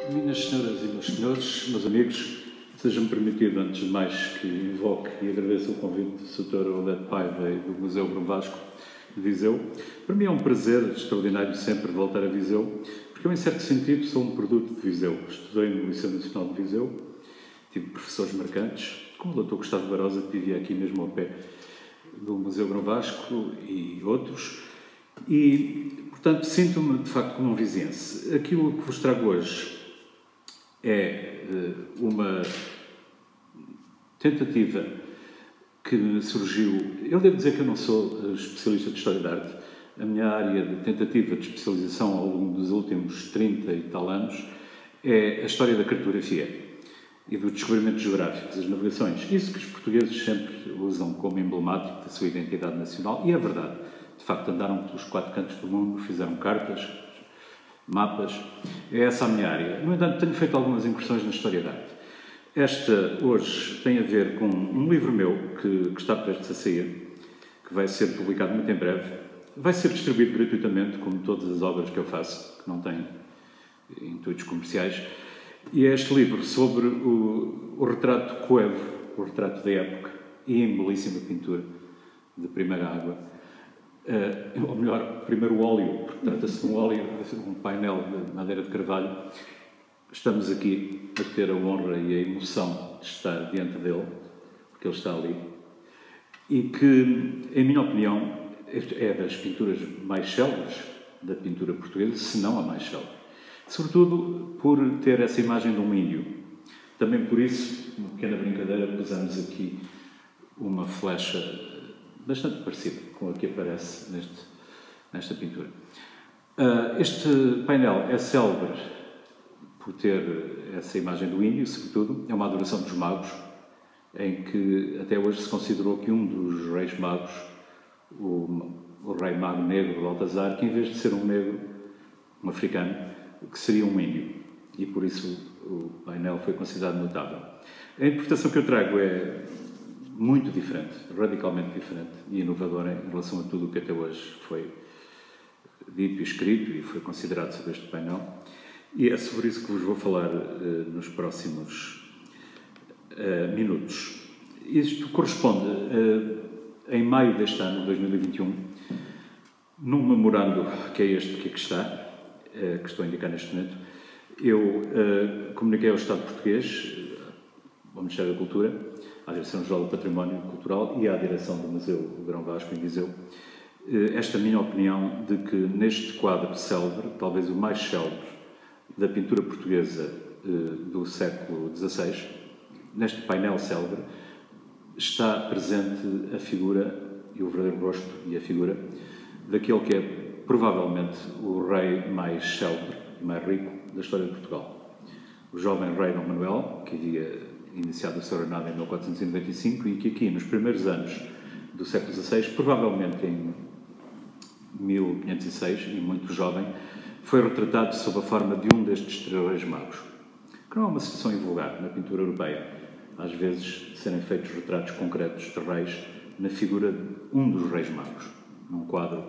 Minhas senhoras e meus senhores, meus amigos, seja-me permitido, antes de mais, que invoque e agradeça o convite do Sr. Odete Paiva e do Museu Grão Vasco de Viseu. Para mim é um prazer extraordinário sempre voltar a Viseu, porque eu, em certo sentido, sou um produto de Viseu. Estudei no Liceu Nacional de Viseu, tive professores marcantes, como o Dr. Gustavo Barosa, que vivia aqui mesmo ao pé do Museu Grão Vasco, e outros, e, portanto, sinto-me, de facto, como um viziense. Aquilo que vos trago hoje é uma tentativa que surgiu. Eu devo dizer que eu não sou especialista de História da Arte. A minha área de tentativa de especialização ao longo dos últimos 30 e tal anos é a história da cartografia e do descobrimento geográfico, das navegações. Isso que os portugueses sempre usam como emblemático da sua identidade nacional, e é verdade. De facto, andaram pelos 4 cantos do mundo, fizeram cartas, mapas. É essa a minha área. No entanto, tenho feito algumas incursões na história da arte. Esta, hoje, tem a ver com um livro meu que está prestes a sair, que vai ser publicado muito em breve. Vai ser distribuído gratuitamente, como todas as obras que eu faço, que não têm intuitos comerciais. E é este livro sobre o retrato coevo, o retrato da época, e em belíssima pintura de primeira água. Ou melhor, primeiro óleo, porque trata-se de um óleo, um painel de madeira de carvalho. Estamos aqui a ter a honra e a emoção de estar diante dele, porque ele está ali, e que, em minha opinião, é das pinturas mais célebres da pintura portuguesa, se não a mais célebre. Sobretudo por ter essa imagem de um índio. Também por isso, uma pequena brincadeira, pusemos aqui uma flecha bastante parecida com a que aparece nesta pintura. Este painel é célebre por ter essa imagem do índio, sobretudo. É uma adoração dos magos, em que até hoje se considerou que um dos reis magos, o rei mago negro de Baltazar, que em vez de ser um negro, um africano, que seria um índio. E por isso o painel foi considerado notável. A interpretação que eu trago é muito diferente, radicalmente diferente e inovadora em relação a tudo o que até hoje foi dito e escrito e foi considerado sobre este painel. E é sobre isso que vos vou falar nos próximos minutos. Isto corresponde, em maio deste ano, 2021, num memorando que é este que aqui está, que estou a indicar neste momento, eu comuniquei ao Estado português, ao Ministério da Cultura, à Direção-Geral do Património Cultural e à Direção do Museu Grão Vasco, em Viseu, esta minha opinião de que neste quadro célebre, talvez o mais célebre da pintura portuguesa do século XVI, neste painel célebre, está presente a figura e o verdadeiro rosto e a figura daquele que é provavelmente o rei mais célebre e mais rico da história de Portugal. O jovem rei Dom Manuel, que havia iniciado o seu reinado em 1495 e que aqui, nos primeiros anos do século XVI, provavelmente em 1506, e muito jovem, foi retratado sob a forma de um destes 3 reis magos. Que não é uma situação invulgar na pintura europeia. Às vezes, serem feitos retratos concretos de reis na figura de um dos reis magos, num quadro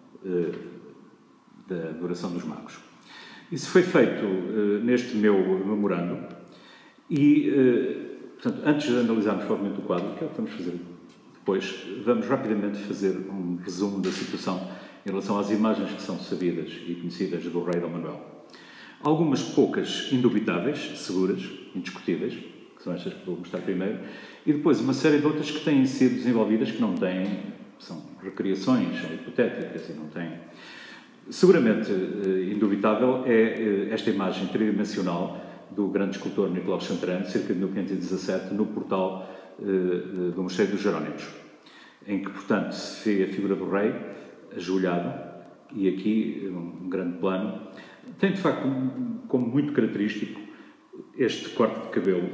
da adoração dos magos. Isso foi feito neste meu memorando e, portanto, antes de analisarmos propriamente o quadro, que é o que vamos fazer depois, vamos rapidamente fazer um resumo da situação em relação às imagens que são sabidas e conhecidas do rei Dom Manuel. Algumas poucas indubitáveis, seguras, indiscutíveis, que são estas que vou mostrar primeiro, e depois uma série de outras que têm sido desenvolvidas que não têm, são recriações, são hipotéticas e não têm. Seguramente indubitável é esta imagem tridimensional do grande escultor Nicolau Chantrane, cerca de 1517, no portal do Mosteiro dos Jerónimos, em que, portanto, se vê a figura do rei ajoelhado, e aqui um grande plano. Tem, de facto, como muito característico este corte de cabelo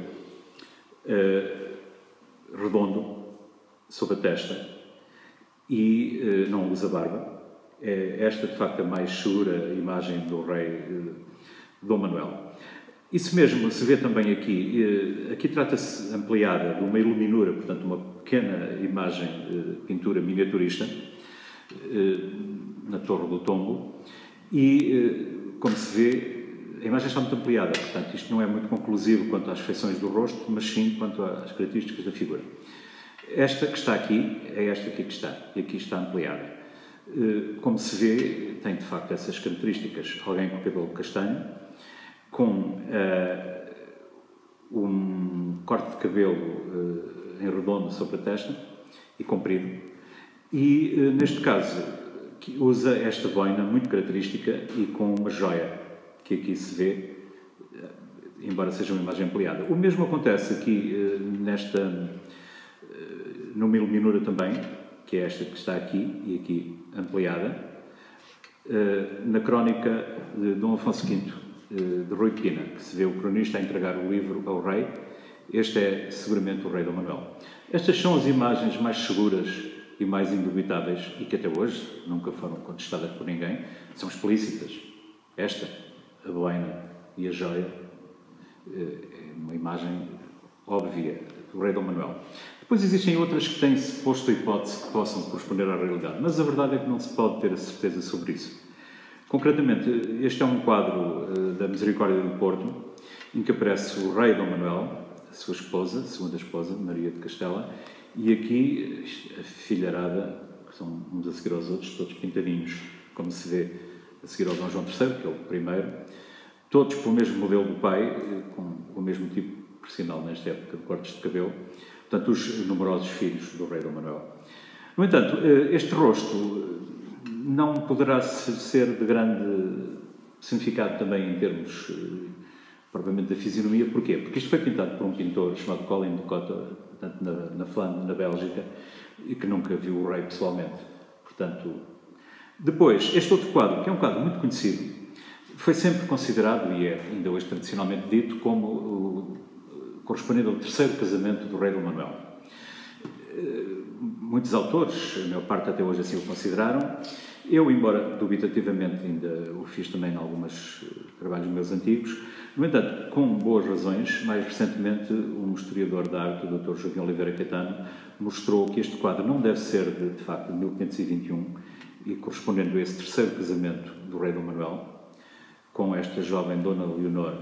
redondo sobre a testa e não usa barba. É esta, de facto, a mais segura imagem do rei Dom Manuel. Isso mesmo se vê também aqui. Aqui trata-se ampliada de uma iluminura, portanto, uma pequena imagem, pintura miniaturista, na Torre do Tombo, e, como se vê, a imagem está muito ampliada, portanto, isto não é muito conclusivo quanto às feições do rosto, mas sim quanto às características da figura. Esta que está aqui é esta aqui que está, e aqui está ampliada. Como se vê, tem de facto essas características. Alguém com cabelo castanho, com um corte de cabelo em redondo sobre a testa e comprido, e neste caso usa esta boina muito característica e com uma joia que aqui se vê, embora seja uma imagem ampliada. O mesmo acontece aqui numa iluminura também, que é esta que está aqui e aqui ampliada, na crónica de Dom Afonso V, de Rui Pina, que se vê o cronista a entregar o livro ao rei. Este é seguramente o rei Dom Manuel. Estas são as imagens mais seguras e mais indubitáveis e que até hoje nunca foram contestadas por ninguém, são explícitas. Esta, a boina e a joia, é uma imagem óbvia do rei Dom Manuel. Depois existem outras que têm-se posto a hipótese que possam corresponder à realidade, mas a verdade é que não se pode ter a certeza sobre isso. Concretamente, este é um quadro da Misericórdia do Porto, em que aparece o rei Dom Manuel, a sua esposa, a segunda esposa, Maria de Castela, e aqui a filharada, que são uns a seguir aos outros, todos pintadinhos, como se vê a seguir ao Dom João III, que é o primeiro, todos com o mesmo modelo do pai, com o mesmo tipo, por sinal, nesta época, de cortes de cabelo, portanto, os numerosos filhos do rei Dom Manuel. No entanto, este rosto não poderá ser de grande significado também em termos propriamente da fisionomia. Porquê? Porque isto foi pintado por um pintor chamado Colin de Cotta, portanto, na Flandre, na Bélgica, e que nunca viu o rei pessoalmente. Portanto, depois, este outro quadro, que é um quadro muito conhecido, foi sempre considerado, e é ainda hoje tradicionalmente dito, como correspondente ao terceiro casamento do rei Dom Manuel. Muitos autores, a maior parte até hoje assim o consideraram. Eu, embora dubitativamente, ainda o fiz também em alguns trabalhos meus antigos. No entanto, com boas razões, mais recentemente um historiador da arte, o Dr. Joaquim Oliveira Caetano, mostrou que este quadro não deve ser de facto de 1521 e correspondendo a esse terceiro casamento do rei Dom Manuel, com esta jovem Dona Leonor,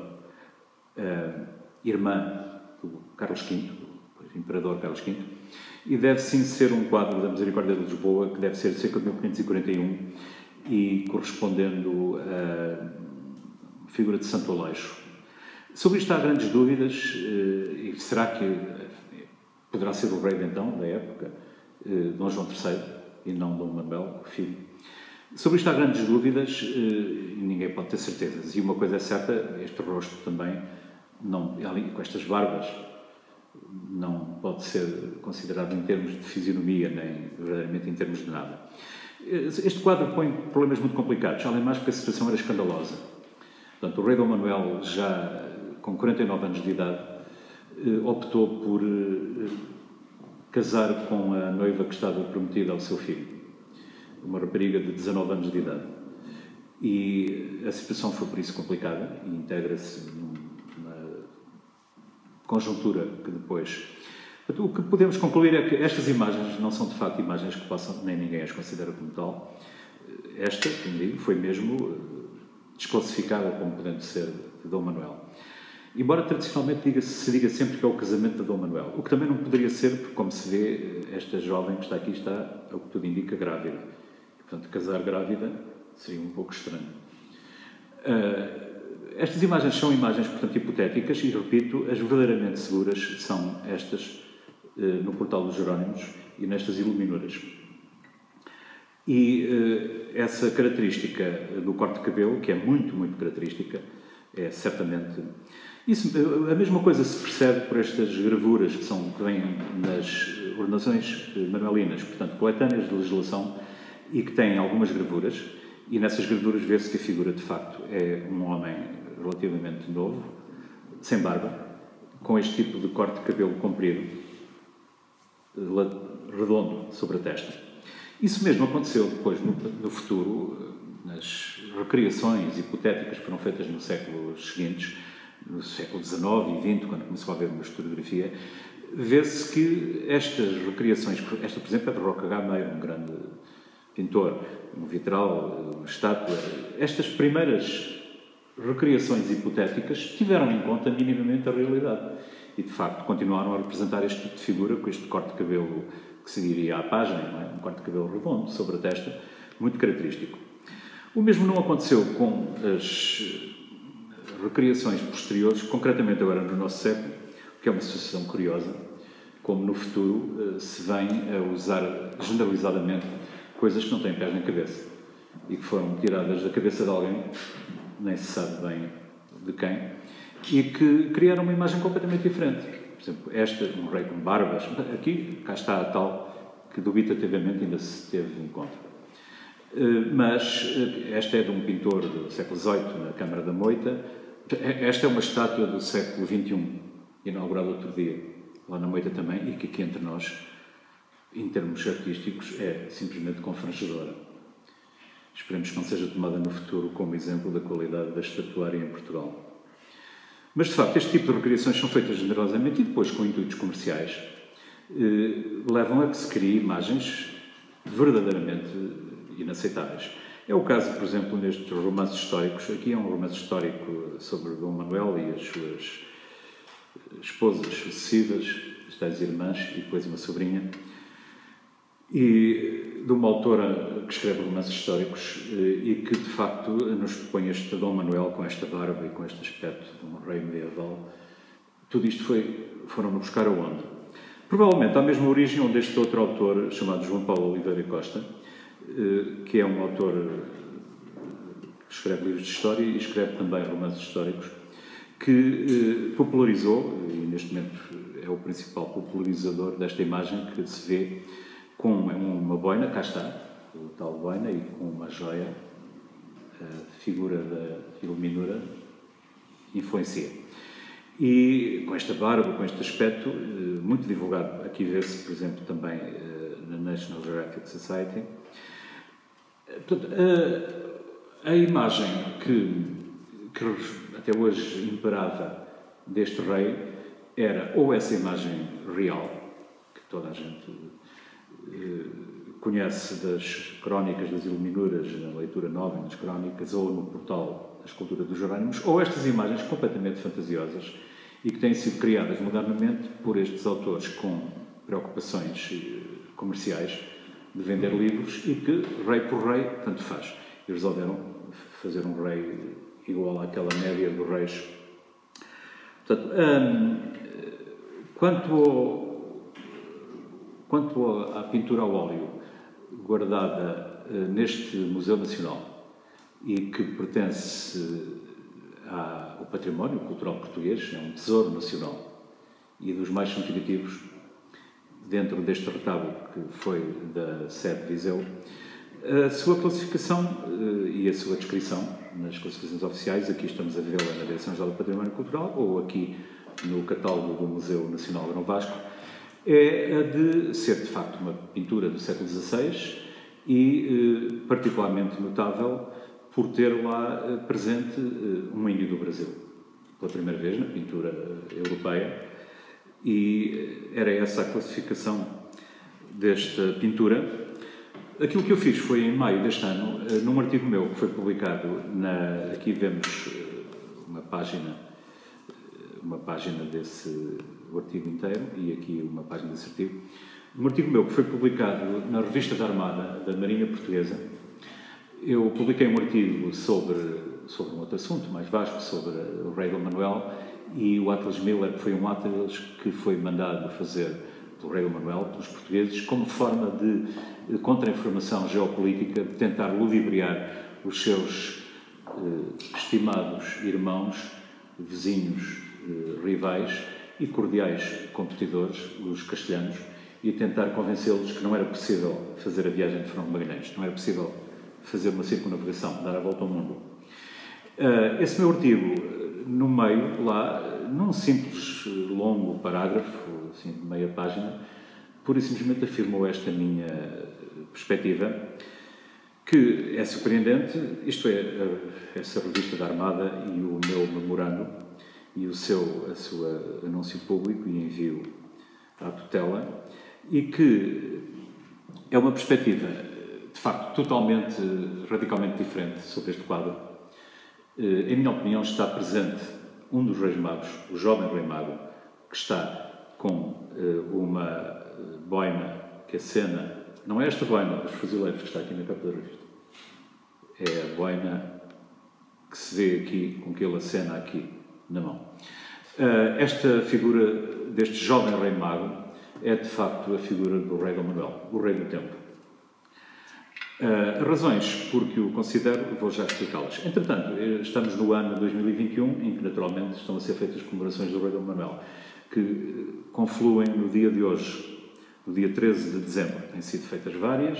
irmã do Carlos V, o imperador Carlos V, e deve sim ser um quadro da Misericórdia de Lisboa, que deve ser cerca de 1541 e correspondendo à figura de Santo Aleixo. Sobre isto há grandes dúvidas, e será que poderá ser o rei de então, da época, Dom João III, e não Dom Manuel, o filho. Sobre isto há grandes dúvidas e ninguém pode ter certezas. E uma coisa é certa, este rosto também, não, com estas barbas, não pode ser considerado em termos de fisionomia, nem verdadeiramente em termos de nada. Este quadro põe problemas muito complicados, além mais porque a situação era escandalosa. Portanto, o rei Dom Manuel, já com 49 anos de idade, optou por casar com a noiva que estava prometida ao seu filho, uma rapariga de 19 anos de idade. E a situação foi por isso complicada e integra-se numa conjuntura que depois... O que podemos concluir é que estas imagens não são de facto imagens que possam, nem ninguém as considera como tal. Esta, como digo, foi mesmo desclassificada como podendo ser de Dom Manuel. Embora tradicionalmente se diga sempre que é o casamento de Dom Manuel, o que também não poderia ser, porque como se vê, esta jovem que está aqui está, ao que tudo indica, grávida. E, portanto, casar grávida seria um pouco estranho. Estas imagens são imagens, portanto, hipotéticas e, repito, as verdadeiramente seguras são estas no Portal dos Jerónimos e nestas iluminuras. E essa característica do corte de cabelo, que é muito, muito característica, é certamente... a mesma coisa se percebe por estas gravuras que vêm nas ordenações manuelinas, portanto, coletâneas de legislação, e que têm algumas gravuras, e nessas gravuras vê-se que a figura, de facto, é um homem relativamente novo, sem barba, com este tipo de corte de cabelo comprido, redondo sobre a testa. Isso mesmo aconteceu depois, no futuro, nas recriações hipotéticas que foram feitas nos séculos seguintes, no século XIX e XX, quando começou a haver uma historiografia, vê-se que estas recriações, esta, por exemplo, é de Roca Gameiro, um grande pintor, um vitral, uma estátua, estas primeiras recriações hipotéticas tiveram em conta minimamente a realidade. E, de facto, continuaram a representar este tipo de figura, com este corte de cabelo que seguiria à página, não é? Um corte de cabelo redondo sobre a testa, muito característico. O mesmo não aconteceu com as recriações posteriores, concretamente agora no nosso século, que é uma situação curiosa, como no futuro se vem a usar generalizadamente coisas que não têm pés nem cabeça e que foram tiradas da cabeça de alguém, nem se sabe bem de quem, e que criaram uma imagem completamente diferente. Por exemplo, um rei com barbas, aqui, cá está a tal que dubitativamente ainda se teve em conta. Mas esta é de um pintor do século XVIII, na Câmara da Moita. Esta é uma estátua do século XXI, inaugurada outro dia, lá na Moita também, e que aqui entre nós, em termos artísticos, é simplesmente confrangedora. Esperemos que não seja tomada no futuro como exemplo da qualidade da estatuária em Portugal. Mas, de facto, este tipo de recriações são feitas generosamente e depois com intuitos comerciais, levam a que se criem imagens verdadeiramente inaceitáveis. É o caso, por exemplo, nestes romances históricos. Aqui é um romance histórico sobre Dom Manuel e as suas esposas sucessivas, as tais irmãs e depois uma sobrinha, e de uma autora que escreve romances históricos e que, de facto, nos põe este Dom Manuel com esta barba e com este aspecto de um rei medieval. Tudo isto foram-no buscar aonde? Provavelmente à mesma origem onde este outro autor, chamado João Paulo Oliveira Costa, que é um autor que escreve livros de história e escreve também romances históricos, que popularizou, e neste momento é o principal popularizador desta imagem que se vê com uma boina, cá está, o tal boina, e com uma joia, a figura da iluminura influencia. E com esta barba, com este aspecto, muito divulgado, aqui vê-se, por exemplo, também na National Geographic Society. Portanto, a imagem que até hoje imperava deste rei era ou essa imagem real, que toda a gente conhece das crónicas das Iluminuras, na leitura nova nas crónicas, ou no portal da escultura dos Jerónimos, ou estas imagens completamente fantasiosas e que têm sido criadas modernamente por estes autores com preocupações comerciais de vender livros e que, rei por rei, tanto faz. E resolveram fazer um rei igual àquela média dos reis. Portanto, quanto à pintura ao óleo, guardada neste Museu Nacional e que pertence ao património cultural português, é um tesouro nacional e dos mais significativos dentro deste retábulo que foi da sede de Viseu, a sua classificação e a sua descrição nas classificações oficiais, aqui estamos a vê-la na Direção-Geral do Património Cultural ou aqui no catálogo do Museu Nacional de Grão Vasco, é a de ser, de facto, uma pintura do século XVI e particularmente notável por ter lá presente um índio do Brasil, pela primeira vez na pintura europeia, e era essa a classificação desta pintura. Aquilo que eu fiz foi em maio deste ano, num artigo meu que foi publicado aqui vemos uma página desse artigo inteiro e aqui uma página desse artigo. Um artigo meu que foi publicado na Revista da Armada da Marinha Portuguesa. Eu publiquei um artigo sobre um outro assunto mais vasto, sobre o rei Dom Manuel e o Atlas Miller, que foi um atlas que foi mandado fazer pelo rei Dom Manuel, pelos portugueses, como forma de contra-informação geopolítica, de tentar ludibriar os seus estimados irmãos, vizinhos, rivais e cordiais competidores, os castelhanos, e tentar convencê-los que não era possível fazer a viagem de Fernão de Magalhães, não era possível fazer uma circunnavegação, dar a volta ao mundo. Esse meu artigo, no meio, lá, num simples longo parágrafo, assim, de meia página, pura e simplesmente afirmou esta minha perspectiva, que é surpreendente, isto é, essa revista da Armada e o meu memorando e o seu anúncio público e envio à tutela, e que é uma perspectiva, de facto, radicalmente diferente sobre este quadro, Em minha opinião, está presente um dos Reis Magos, o jovem Rei Mago, que está com uma boina que acena. Não é esta boina dos fuzileiros que está aqui na capa da revista. É a boina que se vê aqui, com que ele acena aqui na mão. Esta figura deste jovem Rei Mago é, de facto, a figura do Rei Dom Manuel, o Rei do Tempo. As razões por que o considero, vou já explicá-las. Entretanto, estamos no ano 2021, em que, naturalmente, estão a ser feitas comemorações do Rei Dom Manuel, que confluem no dia de hoje, no dia 13 de dezembro. Têm sido feitas várias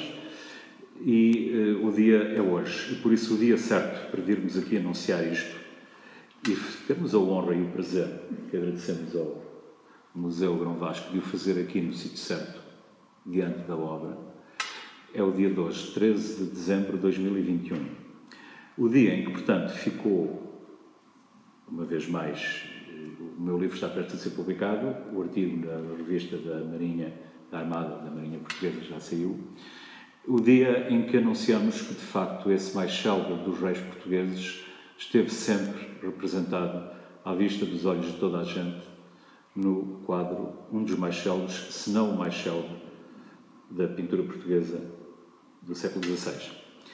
e o dia é hoje. E, por isso, o dia certo para virmos aqui anunciar isto e termos a honra e o prazer, que agradecemos ao Museu Grão Vasco, de o fazer aqui no sítio certo, diante da obra, é o dia de hoje, 13 de dezembro de 2021. O dia em que, portanto, ficou, uma vez mais, o meu livro está prestes a ser publicado, o artigo na revista da Marinha, da Armada, da Marinha Portuguesa, já saiu. O dia em que anunciamos que, de facto, esse mais célebre dos reis portugueses esteve sempre representado à vista dos olhos de toda a gente no quadro, um dos mais célebres, se não o mais célebre, da pintura portuguesa do século XVI.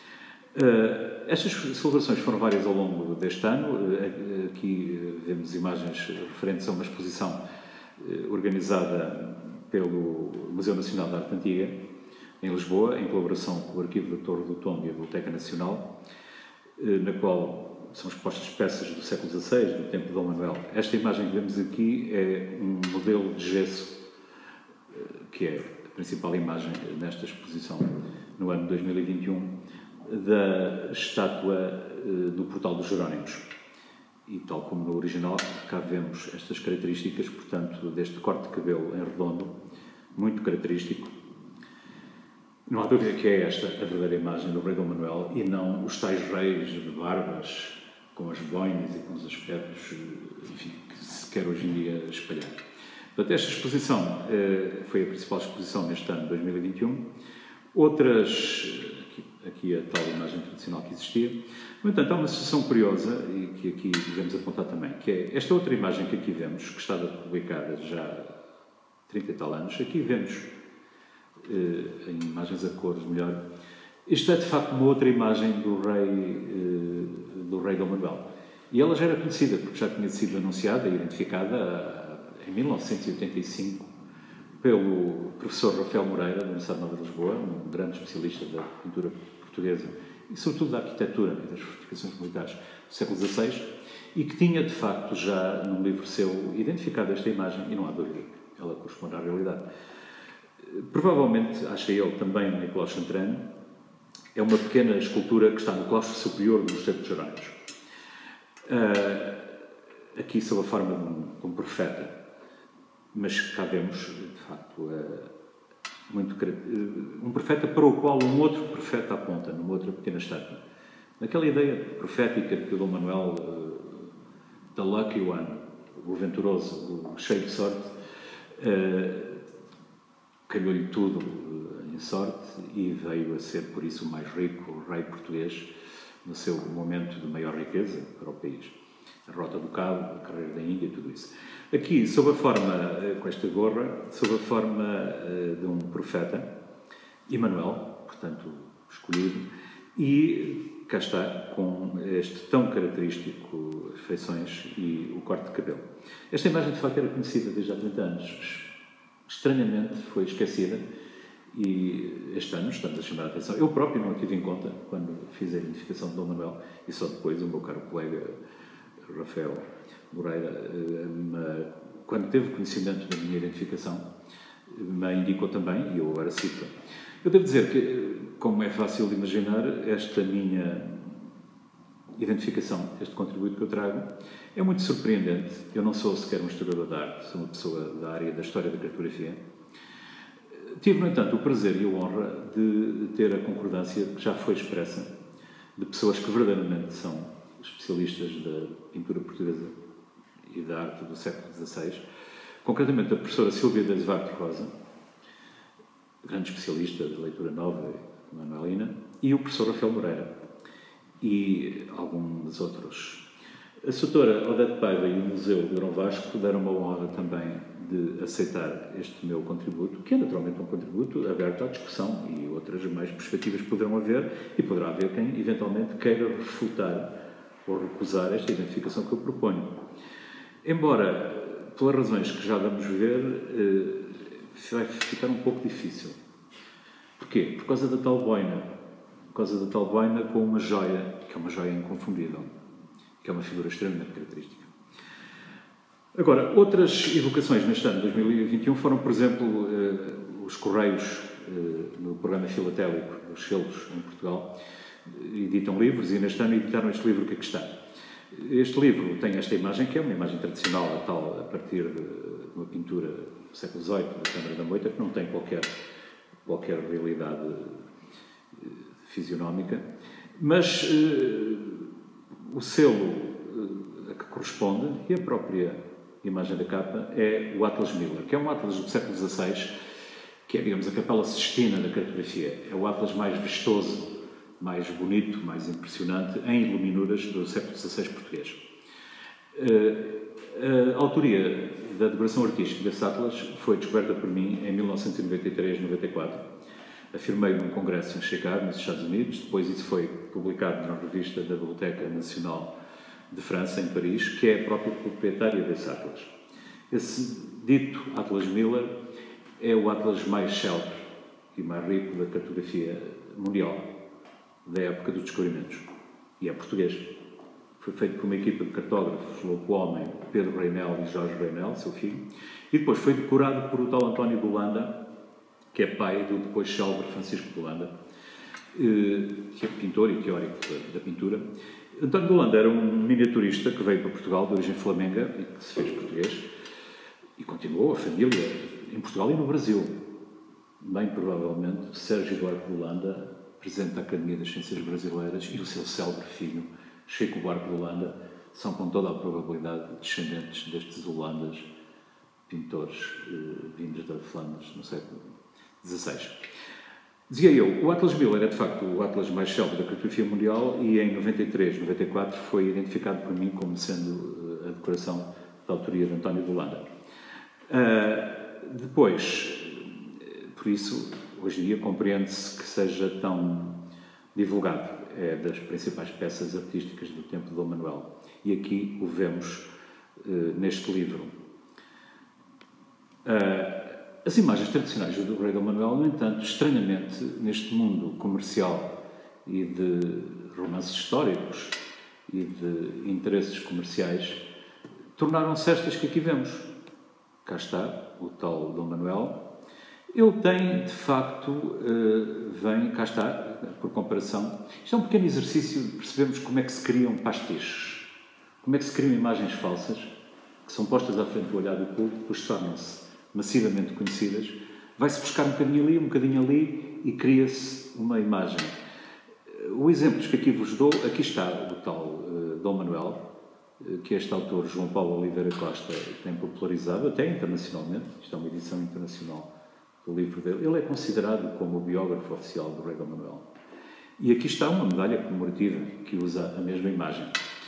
Estas celebrações foram várias ao longo deste ano. Aqui vemos imagens referentes a uma exposição organizada pelo Museu Nacional de Arte Antiga, em Lisboa, em colaboração com o Arquivo da Torre do Tombo e a Biblioteca Nacional, na qual são expostas peças do século XVI, do tempo de Dom Manuel. Esta imagem que vemos aqui é um modelo de gesso, que é a principal imagem nesta exposição no ano de 2021, da estátua do Portal dos Jerónimos. E, tal como no original, cá vemos estas características, portanto, deste corte de cabelo em redondo, muito característico. Não há dúvida que é esta a verdadeira imagem do Rei Dom Manuel e não os tais reis de barbas, com as boinas e com os aspectos, enfim, que se quer hoje em dia espalhar. Portanto, esta exposição foi a principal exposição neste ano de 2021. Outras, aqui a tal imagem tradicional que existia. No entanto, há uma situação curiosa, e que aqui devemos apontar também, que é esta outra imagem que aqui vemos, que está publicada já há 30 e tal anos. Aqui vemos, em imagens a cores melhor, isto é de facto uma outra imagem do rei Dom Manuel. E ela já era conhecida, porque já tinha sido anunciada e identificada em 1985 pelo professor Rafael Moreira, da Universidade Nova de Lisboa, um grande especialista da pintura portuguesa e, sobretudo, da arquitetura e das fortificações militares do século XVI, e que tinha, de facto, já num livro seu identificado esta imagem, e não há dúvida que ela corresponde à realidade. Provavelmente, acha ele também, no Nicolau Chantrane, é uma pequena escultura que está no claustro superior do Mosteiro de Jerónimos. Aqui sob a forma de um profeta, mas cá vemos, de facto, um profeta para o qual um outro profeta aponta, numa outra pequena estátua. Naquela ideia profética de que o Dom Manuel, the lucky one, o venturoso, o cheio de sorte, calhou-lhe tudo em sorte e veio a ser, por isso, o mais rico rei português no seu momento de maior riqueza para o país. A Rota do Cabo, a carreira da Índia, tudo isso. Aqui, sob a forma, com esta gorra, sob a forma de um profeta, Emanuel, portanto, escolhido, e cá está, com este tão característico feições e o corte de cabelo. Esta imagem, de facto, era conhecida desde há 30 anos. Estranhamente foi esquecida e este ano estamos a chamar a atenção. Eu próprio não a tive em conta quando fiz a identificação de Dom Manuel e só depois o meu caro colega Rafael Moreira, quando teve conhecimento da minha identificação, me indicou também, e eu agora cito. Eu devo dizer que, como é fácil de imaginar, esta minha identificação, este contributo que eu trago, é muito surpreendente. Eu não sou sequer um historiador da arte, sou uma pessoa da área da história da cartografia. Tive, no entanto, o prazer e a honra de ter a concordância que já foi expressa de pessoas que verdadeiramente são especialistas da pintura portuguesa e da arte do século XVI, concretamente a professora Silvia de Azevedo Rosa, grande especialista da leitura nova manuelina, e o professor Rafael Moreira. e alguns outros. A Soutora Odete Paiva e o Museu de Grão Vasco deram-me a honra também de aceitar este meu contributo, que é naturalmente um contributo aberto à discussão, e outras mais perspectivas poderão haver, e poderá haver quem eventualmente queira refutar ou recusar esta identificação que eu proponho. Embora, pelas razões que já vamos ver, vai ficar um pouco difícil. Porquê? Por causa da tal boina. Por causa da tal boina com uma joia, que é uma joia inconfundível, que é uma figura extremamente característica. Agora, outras evocações neste ano de 2021 foram, por exemplo, os Correios, no programa filatélico dos selos em Portugal, editam livros, e neste ano editaram este livro que aqui está. Este livro tem esta imagem, que é uma imagem tradicional, a tal, a partir de uma pintura do século XVIII, da Câmara da Moita, que não tem qualquer realidade fisionómica, mas o selo a que corresponde, e a própria imagem da capa, é o Atlas Miller, que é um Atlas do século XVI, que é, digamos, a Capela Sistina da cartografia. É o Atlas mais vistoso, mais bonito, mais impressionante, em iluminuras do século XVI português. A autoria da decoração artística desse Atlas foi descoberta por mim em 1993-94. Afirmei num congresso em Chicago, nos Estados Unidos. Depois isso foi publicado na revista da Biblioteca Nacional de França, em Paris, que é a própria proprietária desse Atlas. Esse dito Atlas Miller é o Atlas mais célebre e mais rico da cartografia mundial da época dos descobrimentos. E é português. Foi feito por uma equipa de cartógrafos, louco homem, Pedro Reinel e Jorge Reinel, seu filho, e depois foi decorado por o tal António de Holanda, que é pai do depois célebre Francisco de Holanda, que é pintor e teórico da pintura. António de Holanda era um miniaturista que veio para Portugal, de origem flamenga, e que se fez português, e continuou a família em Portugal e no Brasil. Bem provavelmente, Sérgio Buarque de Holanda, presidente da Academia das Ciências Brasileiras, e o seu célebre filho, Chico Buarque de Holanda, são com toda a probabilidade descendentes destes holandas, pintores vindos da Flandres no século XVI. Dizia eu, o Atlas Miller é de facto o Atlas mais célebre da cartografia mundial, e em 93, 94 foi identificado por mim como sendo a decoração da autoria de António de Holanda. Depois, por isso, hoje em dia compreende-se que seja tão divulgado. É das principais peças artísticas do tempo de Dom Manuel. E aqui o vemos neste livro. As imagens tradicionais do rei Dom Manuel, no entanto, estranhamente, neste mundo comercial e de romances históricos e de interesses comerciais, tornaram-se estas que aqui vemos. Cá está o tal Dom Manuel. Ele tem, de facto, cá está, por comparação. Isto é um pequeno exercício de percebermos como é que se criam pastiches, como é que se criam imagens falsas, que são postas à frente do olhar do público, depois tornam-se massivamente conhecidas. Vai-se buscar um bocadinho ali, e cria-se uma imagem. O exemplo que aqui vos dou, aqui está o tal Dom Manuel, que este autor, João Paulo Oliveira Costa, tem popularizado, até internacionalmente. Isto é uma edição internacional do livro dele. Ele é considerado como o biógrafo oficial do rei Dom Manuel. E aqui está uma medalha comemorativa que usa a mesma imagem.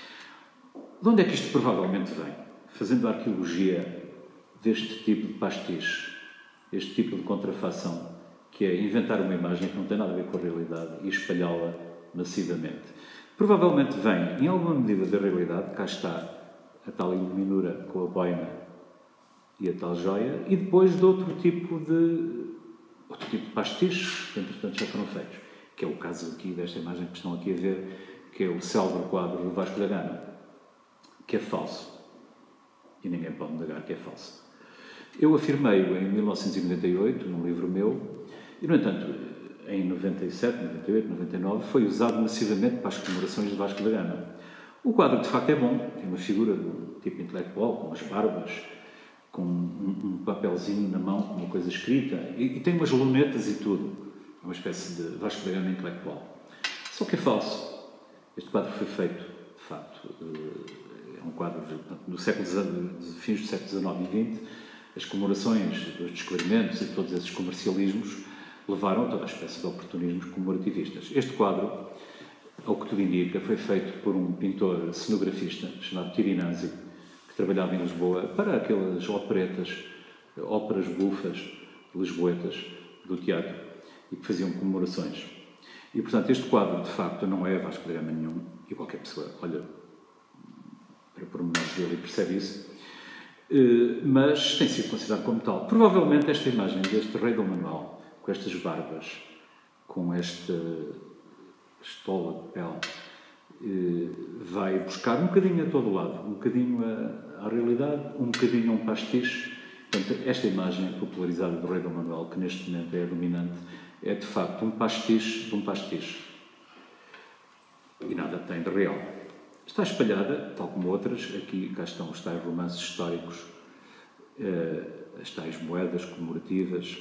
De onde é que isto provavelmente vem? Fazendo a arqueologia deste tipo de pastiche, este tipo de contrafação, que é inventar uma imagem que não tem nada a ver com a realidade e espalhá-la massivamente. Provavelmente vem, em alguma medida, da realidade. Cá está a tal iluminura com a boina e a tal joia, e depois de outro tipo de pastiches que, entretanto, já foram feitos, que é o caso aqui desta imagem que estão aqui a ver, que é o célebre quadro do Vasco da Gama, que é falso. E ninguém pode negar que é falso. Eu afirmei-o em 1998, num livro meu, e, no entanto, em 97, 98, 99, foi usado massivamente para as comemorações de Vasco da Gama. O quadro, de facto, é bom. Tem uma figura do tipo intelectual, com as barbas, com um papelzinho na mão, com uma coisa escrita, e tem umas lunetas e tudo. É uma espécie de Vasco da Gama intelectual. Só que é falso. Este quadro foi feito, de facto, é um quadro do século XIX, fins do século XIX e XX. As comemorações dos descobrimentos e todos esses comercialismos levaram a toda a espécie de oportunismos comemorativistas. Este quadro ao que tudo indica, foi feito por um pintor cenografista chamado Tirinazzi, que trabalhava em Lisboa para aquelas operetas, óperas bufas, lisboetas, do teatro, e que faziam comemorações. E, portanto, este quadro, de facto, não é Vasco da Gama nenhum, e qualquer pessoa olha para pormenores dele e percebe isso, mas tem sido considerado como tal. Provavelmente esta imagem deste rei Dom Manuel, com estas barbas, com esta estola de pele, vai buscar um bocadinho a todo lado, um bocadinho à realidade, um bocadinho a um pastiche. Portanto, esta imagem popularizada do rei Dom Manuel, que neste momento é a dominante, é de facto um pastiche de um pastiche. E nada tem de real. Está espalhada, tal como outras, aqui cá estão os tais romances históricos, as tais moedas comemorativas.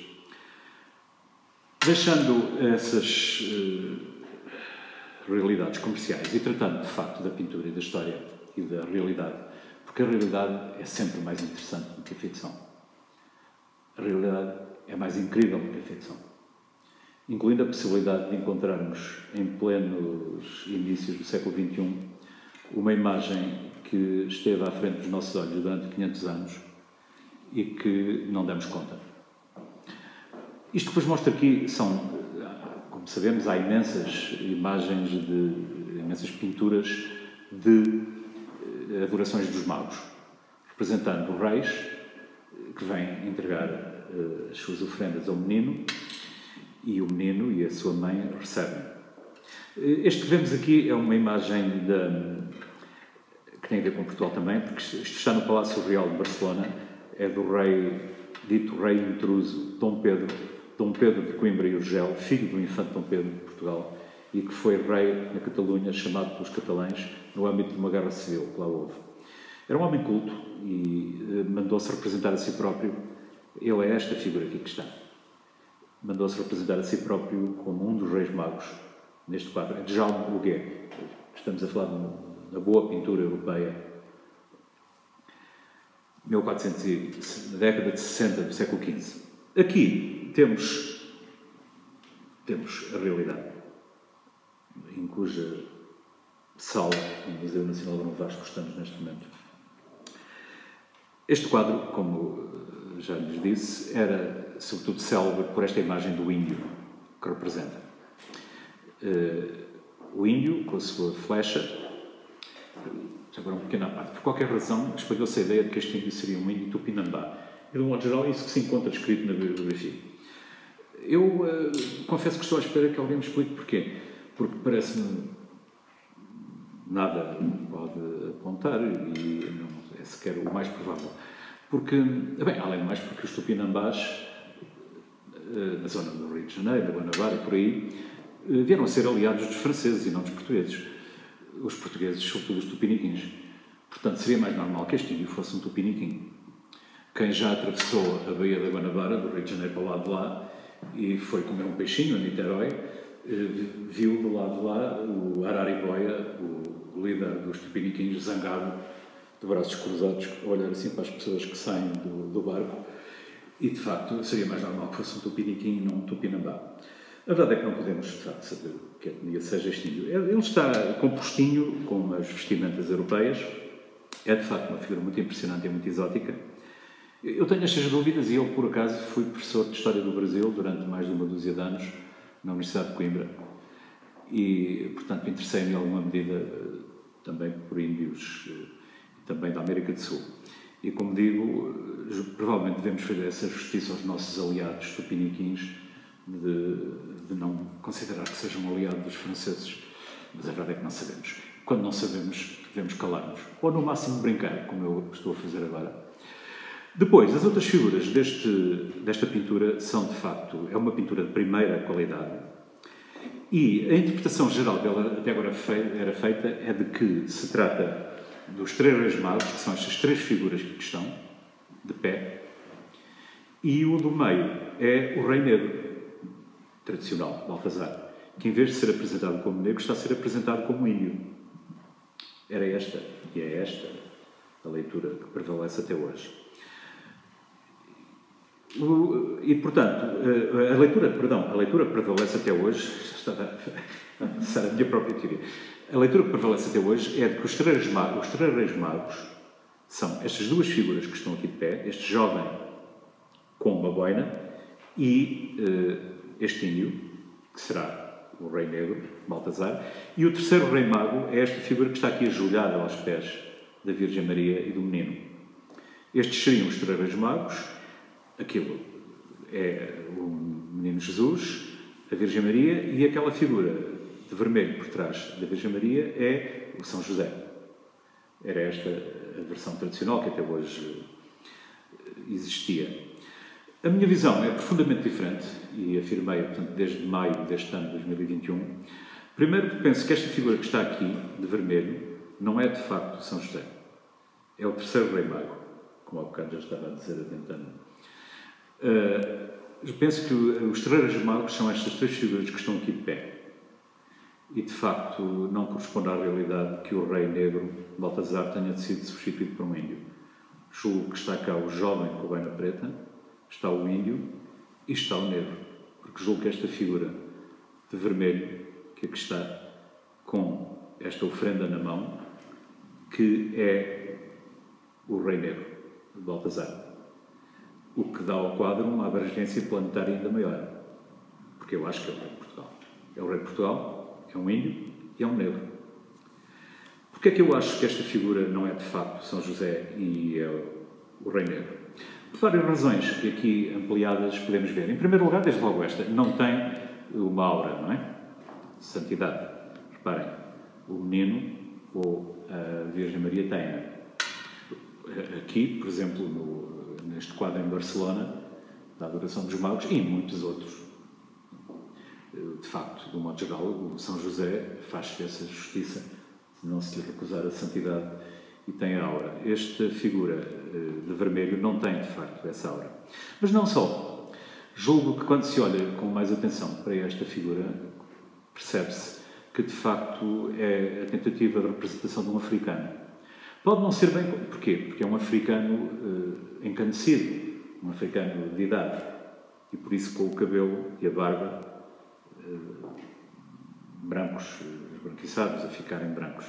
Deixando essas realidades comerciais e tratando de facto da pintura e da história e da realidade, porque a realidade é sempre mais interessante do que a ficção. A realidade é mais incrível do que a ficção, incluindo a possibilidade de encontrarmos em plenos inícios do século XXI uma imagem que esteve à frente dos nossos olhos durante 500 anos e que não demos conta. Isto que vos mostro aqui são, como sabemos, há imensas imagens, imensas pinturas de adorações dos magos, representando reis que vêm entregar as suas ofrendas ao menino, e o menino e a sua mãe recebem. Este que vemos aqui é uma imagem que tem a ver com Portugal também, porque isto está no Palácio Real de Barcelona, é do rei, dito rei intruso, Dom Pedro de Coimbra e Urgel, filho do infante Dom Pedro de Portugal, e que foi rei na Catalunha, chamado pelos catalães, no âmbito de uma guerra civil que lá houve. Era um homem culto e mandou-se representar a si próprio. Ele é esta figura aqui que está. Mandou-se representar a si próprio como um dos reis magos, neste quadro. É de Jaume Huguet. Estamos a falar da boa pintura europeia. 1400, na década de 60 do século XV. Aqui temos a realidade, em cuja sala, no Museu Nacional de Dom Vasco, estamos neste momento. Este quadro, como já lhes disse, era sobretudo célebre por esta imagem do índio que representa. O índio, com a sua flecha, já agora um pequeno à parte, por qualquer razão, espalhou-se a ideia de que este índio seria um índio tupinambá. E, de um modo geral, isso que se encontra escrito na bibliografia. Eu confesso que estou à espera que alguém me explique porquê. Porque parece-me nada pode apontar e não é sequer o mais provável. Porque, bem, além do mais, porque os tupinambás, na zona do Rio de Janeiro, da Guanabara e por aí, vieram a ser aliados dos franceses e não dos portugueses. Os portugueses, sobretudo os tupiniquins. Portanto, seria mais normal que este índio fosse um tupiniquim. Quem já atravessou a Baía da Guanabara, do Rio de Janeiro para o lado de lá, e foi comer um peixinho a Niterói, viu do lado de lá o Araribóia, o líder dos tupiniquins, zangado, de braços cruzados, a olhar assim para as pessoas que saem do barco, e de facto seria mais normal que fosse um tupiniquim e não um tupinambá. A verdade é que não podemos, de facto, saber que etnia seja este índio. Ele está compostinho, com as vestimentas europeias, é de facto uma figura muito impressionante e muito exótica. Eu tenho estas dúvidas e eu, por acaso, fui professor de História do Brasil durante mais de uma dúzia de anos na Universidade de Coimbra e, portanto, interessei-me em alguma medida também por índios e também da América do Sul. E, como digo, provavelmente devemos fazer essa justiça aos nossos aliados tupiniquins de não considerar que sejam um aliado dos franceses. Mas a verdade é que não sabemos. Quando não sabemos, devemos calar-nos. Ou, no máximo, brincar, como eu estou a fazer agora. Depois, as outras figuras desta pintura são, de facto, é uma pintura de primeira qualidade e a interpretação geral dela até agora era feita é de que se trata dos três reis magos, que são estas três figuras que estão de pé, e o do meio é o rei negro, tradicional, Baltazar, que em vez de ser apresentado como negro, está a ser apresentado como índio. Era esta, e é esta, a leitura que prevalece até hoje. E, portanto, a leitura que prevalece até hoje, estava a passar a minha própria teoria, a leitura que prevalece até hoje é de que os três reis magos são estas duas figuras que estão aqui de pé, este jovem com uma boina e este índio, que será o rei negro, Baltazar, e o terceiro rei mago é esta figura que está aqui ajoelhada aos pés da Virgem Maria e do menino. Estes seriam os três reis magos, aquilo é o menino Jesus, a Virgem Maria, e aquela figura de vermelho por trás da Virgem Maria é o São José. Era esta a versão tradicional que até hoje existia. A minha visão é profundamente diferente, e afirmei, portanto, desde maio deste ano, 2021. Primeiro, que penso que esta figura que está aqui, de vermelho, não é de facto São José. É o terceiro rei mago, como há bocado já estava a dizer, adiantando. Penso que os três reis magos são estas três figuras que estão aqui de pé. E, de facto, não corresponde à realidade que o rei negro, Baltazar, tenha sido substituído por um índio. Julgo que está cá o jovem com a boina preta, está o índio e está o negro. Porque julgo que esta figura de vermelho, que aqui está, com esta ofrenda na mão, que é o rei negro, Baltazar. O que dá ao quadro uma abrangência planetária ainda maior. Porque eu acho que é o rei de Portugal. É o rei de Portugal, é um índio e é um negro. Porquê é que eu acho que esta figura não é de facto São José e é o rei negro? Por várias razões que aqui ampliadas podemos ver. Em primeiro lugar, desde logo esta, não tem uma aura, não é? Santidade. Reparem, o menino ou a Virgem Maria tem. Aqui, por exemplo, neste quadro em Barcelona, da Adoração dos Magos, e em muitos outros. De facto, de um modo geral, o São José faz essa justiça, não se lhe recusar a santidade, e tem a aura. Esta figura de vermelho não tem, de facto, essa aura. Mas não só. Julgo que quando se olha com mais atenção para esta figura, percebe-se que, de facto, é a tentativa de representação de um africano. Pode não ser bem... Porquê? Porque é um africano encanecido, um africano de idade, e por isso com o cabelo e a barba brancos, esbranquiçados, a ficarem brancos.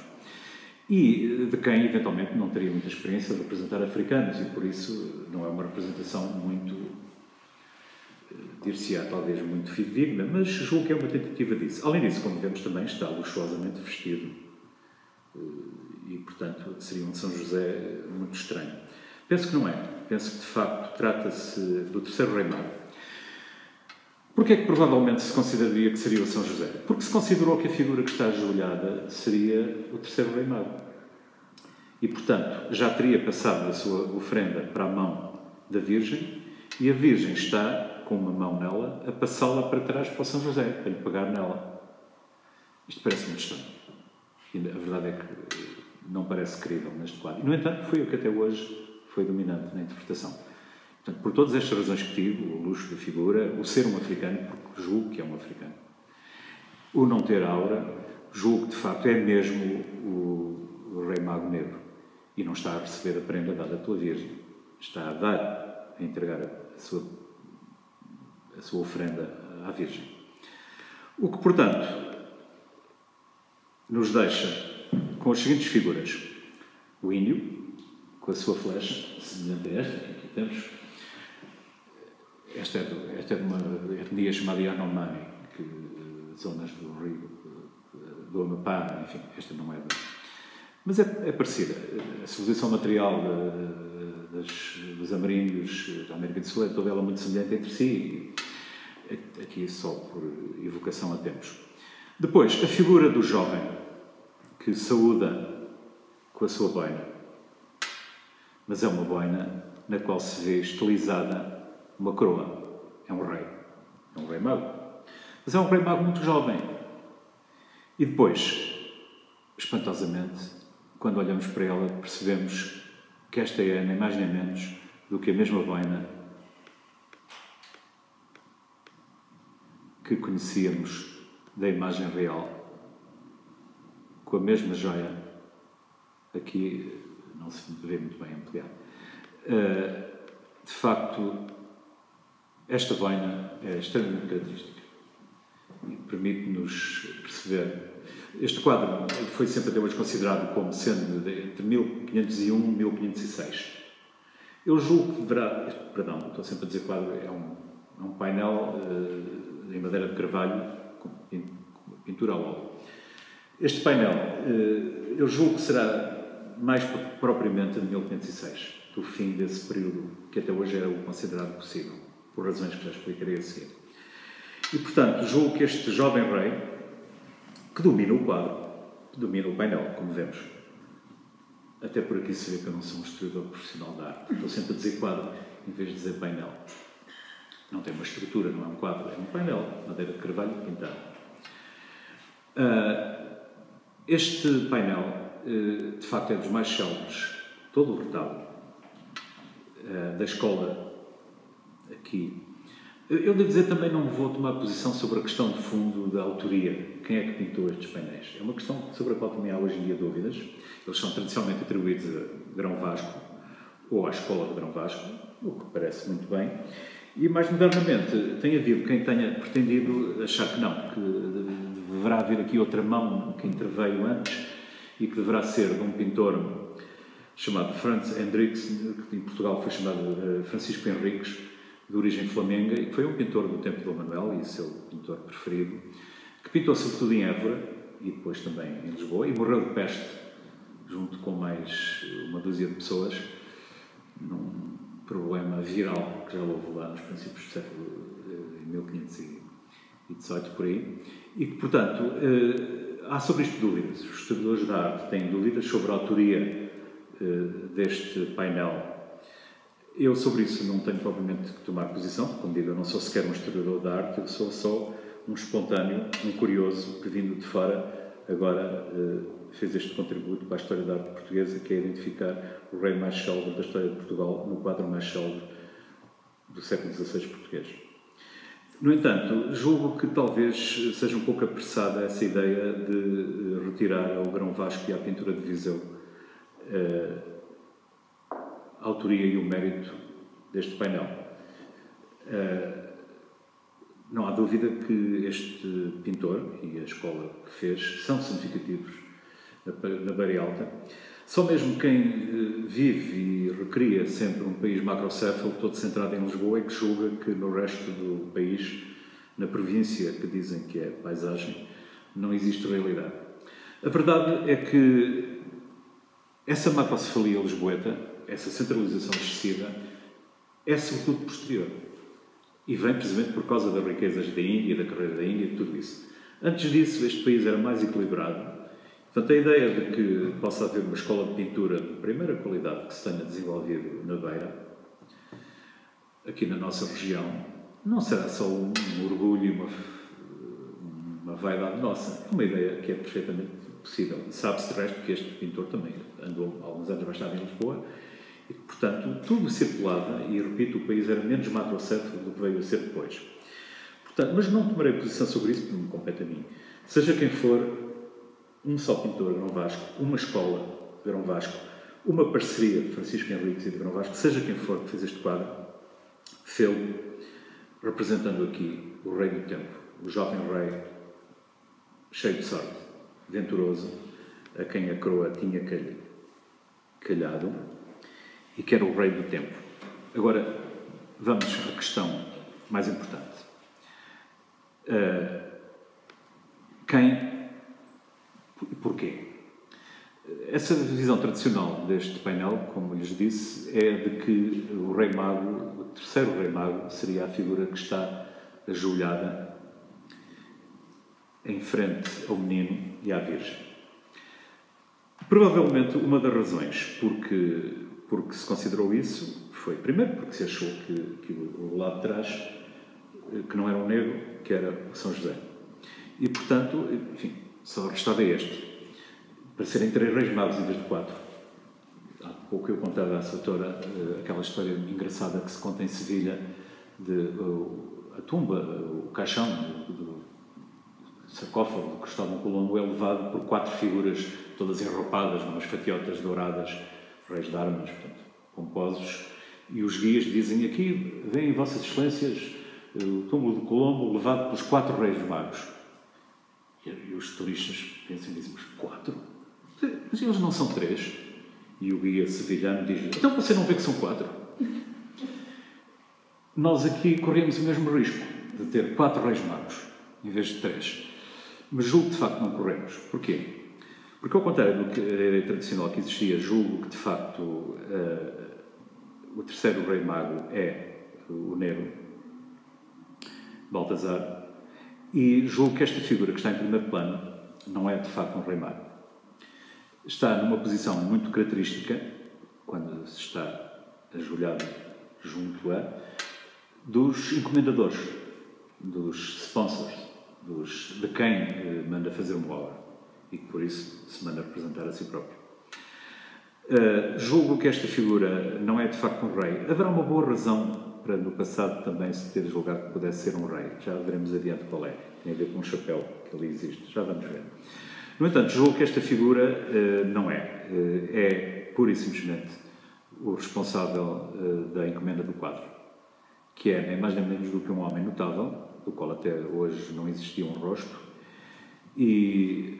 E de quem, eventualmente, não teria muita experiência de representar africanos, e por isso não é uma representação muito, dir-se-á, talvez muito fidedigna, mas julgo que é uma tentativa disso. Além disso, como vemos também, está luxuosamente vestido, e, portanto, seria um São José muito estranho. Penso que não é. Penso que, de facto, trata-se do terceiro rei mago. Porquê é que provavelmente se consideraria que seria o São José? Porque se considerou que a figura que está ajoelhada seria o terceiro rei mago. E, portanto, já teria passado a sua ofrenda para a mão da Virgem, e a Virgem está, com uma mão nela, a passá-la para trás para o São José, para lhe pegar nela. Isto parece muito estranho. E a verdade é que não parece crível neste quadro. E, no entanto, foi o que até hoje foi dominante na interpretação. Portanto, por todas estas razões que tive, o luxo da figura, o ser um africano, porque julgo que é um africano, o não ter aura, julgo que de facto é mesmo o rei mago negro, e não está a receber a prenda dada pela Virgem, está a dar, a entregar a sua ofrenda à Virgem. O que, portanto, nos deixa com as seguintes figuras: o índio, com a sua flecha, semelhante a esta que aqui temos. Esta é de uma etnia chamada Yanomami, que zonas do rio, do Amapá, enfim, esta não é de... Mas é parecida. A civilização material dos ameríndios da América do Sul é toda ela muito semelhante entre si, aqui só por evocação a tempos. Depois, a figura do jovem, que saúda com a sua boina, mas é uma boina na qual se vê estilizada uma coroa. É um rei mago. Mas é um rei mago muito jovem. E depois, espantosamente, quando olhamos para ela, percebemos que esta é nem mais nem menos do que a mesma boina que conhecíamos da imagem real, com a mesma joia. Aqui não se vê muito bem ampliado. De facto, Esta boina é extremamente característica e permite-nos perceber. Este quadro foi sempre até hoje considerado como sendo entre 1501 e 1506. Eu julgo que deverá... Perdão, estou sempre a dizer quadro, é um painel em madeira de carvalho com pintura ao óleo. Este painel, eu julgo que será mais propriamente de 1506, do fim desse período que até hoje era o considerado possível, por razões que já explicarei a seguir. E, portanto, julgo que este jovem rei, que domina o quadro, domina o painel, como vemos. Até por aqui se vê que eu não sou um historiador profissional da arte. Estou sempre a dizer quadro em vez de dizer painel. Não tem uma estrutura, não é um quadro, é um painel, madeira de carvalho pintado. Este painel, de facto, é dos mais célebres, todo o retábulo da escola aqui. Eu devo dizer também, não vou tomar posição sobre a questão de fundo da autoria, quem é que pintou estes painéis. É uma questão sobre a qual também há hoje em dia dúvidas. Eles são tradicionalmente atribuídos a Grão Vasco ou à escola de Grão Vasco, o que parece muito bem. E mais modernamente tem havido quem tenha pretendido achar que não, que deverá haver aqui outra mão que interveio antes e que deverá ser de um pintor chamado Franz Hendricks, que em Portugal foi chamado Francisco Henriques, de origem flamenga, e que foi um pintor do tempo de Dom Manuel e seu pintor preferido, que pintou sobretudo em Évora e depois também em Lisboa, e morreu de peste, junto com mais uma dúzia de pessoas, num problema viral que já houve lá nos princípios do século 1518, por aí, e que, portanto, há sobre isto dúvidas. Os historiadores da arte têm dúvidas sobre a autoria deste painel. Eu, sobre isso, não tenho propriamente que tomar posição, porque, como digo, eu não sou sequer um historiador da arte, eu sou só um espontâneo, um curioso, que vindo de fora, agora fez este contributo para a história da arte portuguesa, que é identificar o rei mais célebre da história de Portugal no quadro mais célebre do século XVI português. No entanto, julgo que talvez seja um pouco apressada essa ideia de retirar ao Grão Vasco e à pintura de Viseu a autoria e o mérito deste painel. Não há dúvida que este pintor e a escola que fez são significativos na Beira Alta. Só mesmo quem vive e recria sempre um país macrocéfalo, todo centrado em Lisboa, é que julga que no resto do país, na província que dizem que é paisagem, não existe realidade. A verdade é que essa macrocefalia lisboeta, essa centralização excessiva, é sobretudo posterior. E vem precisamente por causa das riquezas da Índia, da carreira da Índia e tudo isso. Antes disso, este país era mais equilibrado. Portanto, a ideia de que possa haver uma escola de pintura de primeira qualidade que se tenha desenvolvido na Beira, aqui na nossa região, não será só um orgulho e uma vaidade nossa. É uma ideia que é perfeitamente possível. Sabe-se de resto que este pintor também andou alguns anos mais tarde em Lisboa e, portanto, tudo circulava, e repito, o país era menos macrocéfalo do que veio a ser depois. Portanto, mas não tomarei posição sobre isso, porque me compete a mim. Seja quem for, um só pintor, Grão Vasco, uma escola, Grão Vasco, uma parceria de Francisco Henriques e de Grão Vasco, seja quem for que fez este quadro, fê-lo representando aqui o rei do tempo, o jovem rei, cheio de sorte, venturoso, a quem a coroa tinha calhado, e que era o rei do tempo. Agora, vamos à questão mais importante. Quem e porquê? Essa visão tradicional deste painel, como lhes disse, é de que o rei mago, o terceiro rei mago, seria a figura que está ajoelhada em frente ao menino e à Virgem. Provavelmente uma das razões porque se considerou isso foi, primeiro, porque se achou que o lado de trás, que não era um negro, que era São José. E, portanto, enfim, só restava este. Para serem 3 reis magos em vez de 4. Há pouco eu contava à doutora aquela história engraçada que se conta em Sevilha de a tumba, o caixão do sarcófago de Cristóvão Colombo é levado por 4 figuras todas enroupadas, umas fatiotas douradas, reis de armas, portanto, pomposos, E os guias dizem aqui, vêm Vossas Excelências, o túmulo de Colombo levado pelos 4 reis magos. E os turistas pensam e dizem, mas 4? Mas eles não são 3? E o guia sevilhano diz-lhe, então você não vê que são 4? Nós aqui corremos o mesmo risco de ter 4 reis magos, em vez de 3. Mas julgo que de facto não corremos. Porquê? Porque ao contrário do que a ideia tradicional que existia, julgo que de facto o terceiro rei mago é o negro, Baltazar, e julgo que esta figura que está em primeiro plano não é de facto um rei mago. Está numa posição muito característica, quando se está ajoelhado junto a, dos encomendadores, dos sponsors, de quem manda fazer uma obra e que por isso se manda representar a si próprio. Julgo que esta figura não é de facto um rei. Haverá uma boa razão para no passado também se ter julgado que pudesse ser um rei. Já veremos adiante qual é. Tem a ver com um chapéu que ali existe. Já vamos ver. No entanto, julgo que esta figura não é. É pura e simplesmente o responsável da encomenda do quadro, que é nem mais nem menos do que um homem notável, do qual até hoje não existia um rosto, e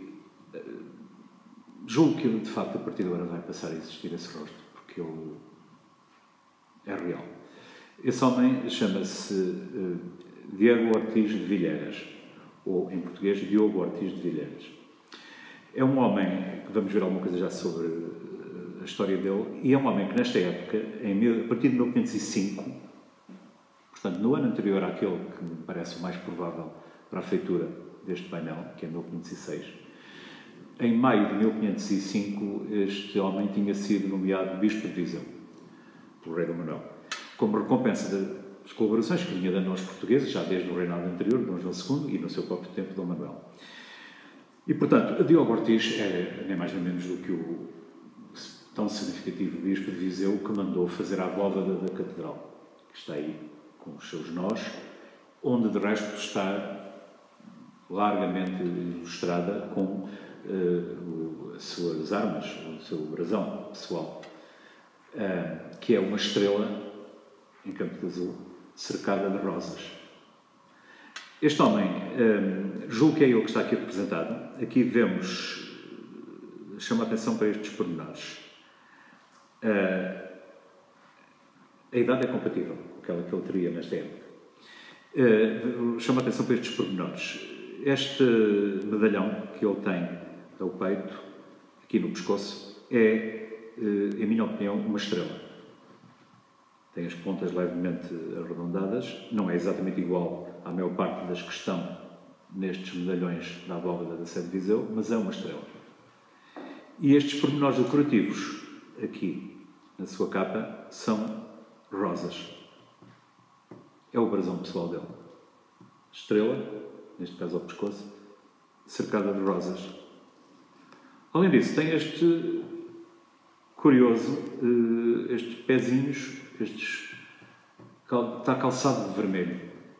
julgo que de facto a partir de agora vai passar a existir esse rosto, porque ele é real. Esse homem chama-se Diego Ortiz de Villieras, ou em português Diogo Ortiz de Villieras. É um homem que vamos ver alguma coisa já sobre a história dele, e é um homem que nesta época, a partir de 1505, portanto no ano anterior àquele que me parece o mais provável para a feitura deste painel, que é 1506, em maio de 1505, este homem tinha sido nomeado Bispo de Viseu, pelo rei Dom Manuel, como recompensa das colaborações que vinha dando aos portugueses, já desde o reinado anterior, Dom João II, e no seu próprio tempo, Dom Manuel. E, portanto, Diogo Ortiz é nem mais nem menos do que o tão significativo Bispo de Viseu que mandou fazer a abóbada da Catedral, que está aí com os seus nós, onde de resto está largamente ilustrada com as suas armas, o seu brasão pessoal, que é uma estrela em campo de azul, cercada de rosas. Este homem, julgo que é ele que está aqui representado. Aqui vemos, chama a atenção para estes pormenores. A idade é compatível com aquela que ele teria nesta época. Chama a atenção para estes pormenores. Este medalhão que ele tem ao peito, aqui no pescoço, é, em minha opinião, uma estrela. Tem as pontas levemente arredondadas, não é exatamente igual à maior parte das que estão nestes medalhões da abóbada da Sé de Viseu, mas é uma estrela. E estes pormenores decorativos, aqui na sua capa, são rosas. É o brasão pessoal dele. Estrela, neste caso ao pescoço, cercada de rosas. Além disso, tem este curioso, estes pezinhos, está calçado de vermelho.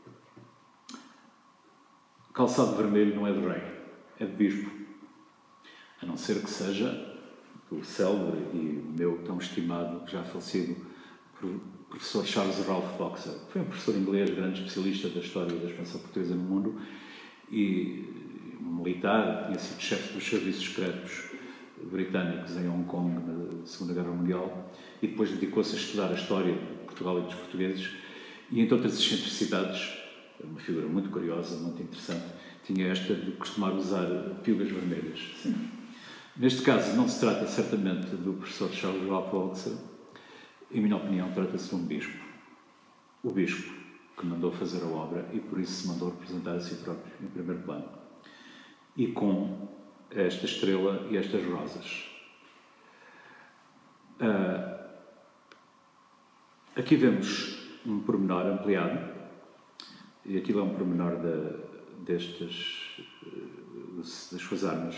Calçado de vermelho não é de rei, é de bispo. A não ser que seja o célebre e meu tão estimado, já falecido, professor Charles Ralph Boxer. Foi um professor inglês, grande especialista da história da expansão portuguesa no mundo e um militar, tinha sido chefe dos serviços secretos britânicos em Hong Kong na Segunda Guerra Mundial e depois dedicou-se a estudar a história de Portugal e dos portugueses e entre outras excentricidades, uma figura muito curiosa, muito interessante, tinha esta de costumar usar piugas vermelhas. Sim. Neste caso não se trata certamente do professor Charles Ralph Boxer, em minha opinião trata-se de um bispo. O bispo que mandou fazer a obra e por isso se mandou representar a si próprio em primeiro plano. E com esta estrela e estas rosas. Aqui vemos um pormenor ampliado, e aquilo é um pormenor das suas armas.